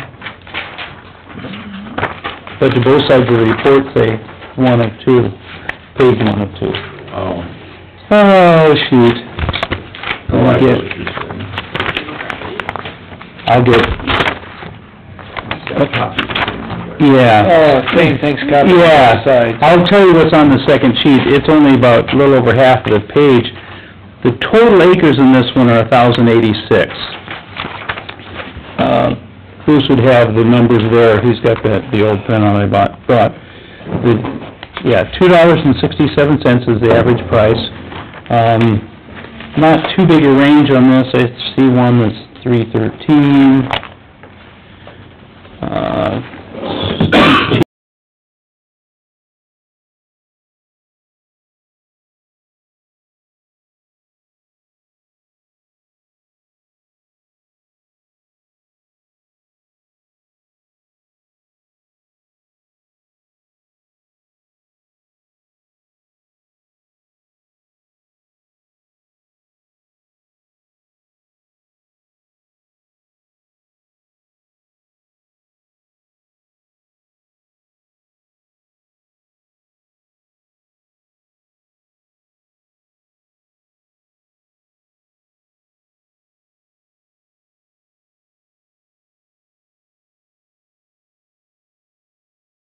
But to both sides of the report say 1 of 2, page 1 of 2. Oh. Oh, shoot. Oh, I get, see what you're saying. I'll get, Got a copy. Yeah. Oh, same thing's got to be Yeah, outside. I'll tell you what's on the second sheet, it's only about a little over half of the page. The total acres in this one are 1,086. Bruce would have the numbers there, he's got the old pen I bought. Yeah, $2.67 is the average price. Not too big a range on this, I see one that's $3.13.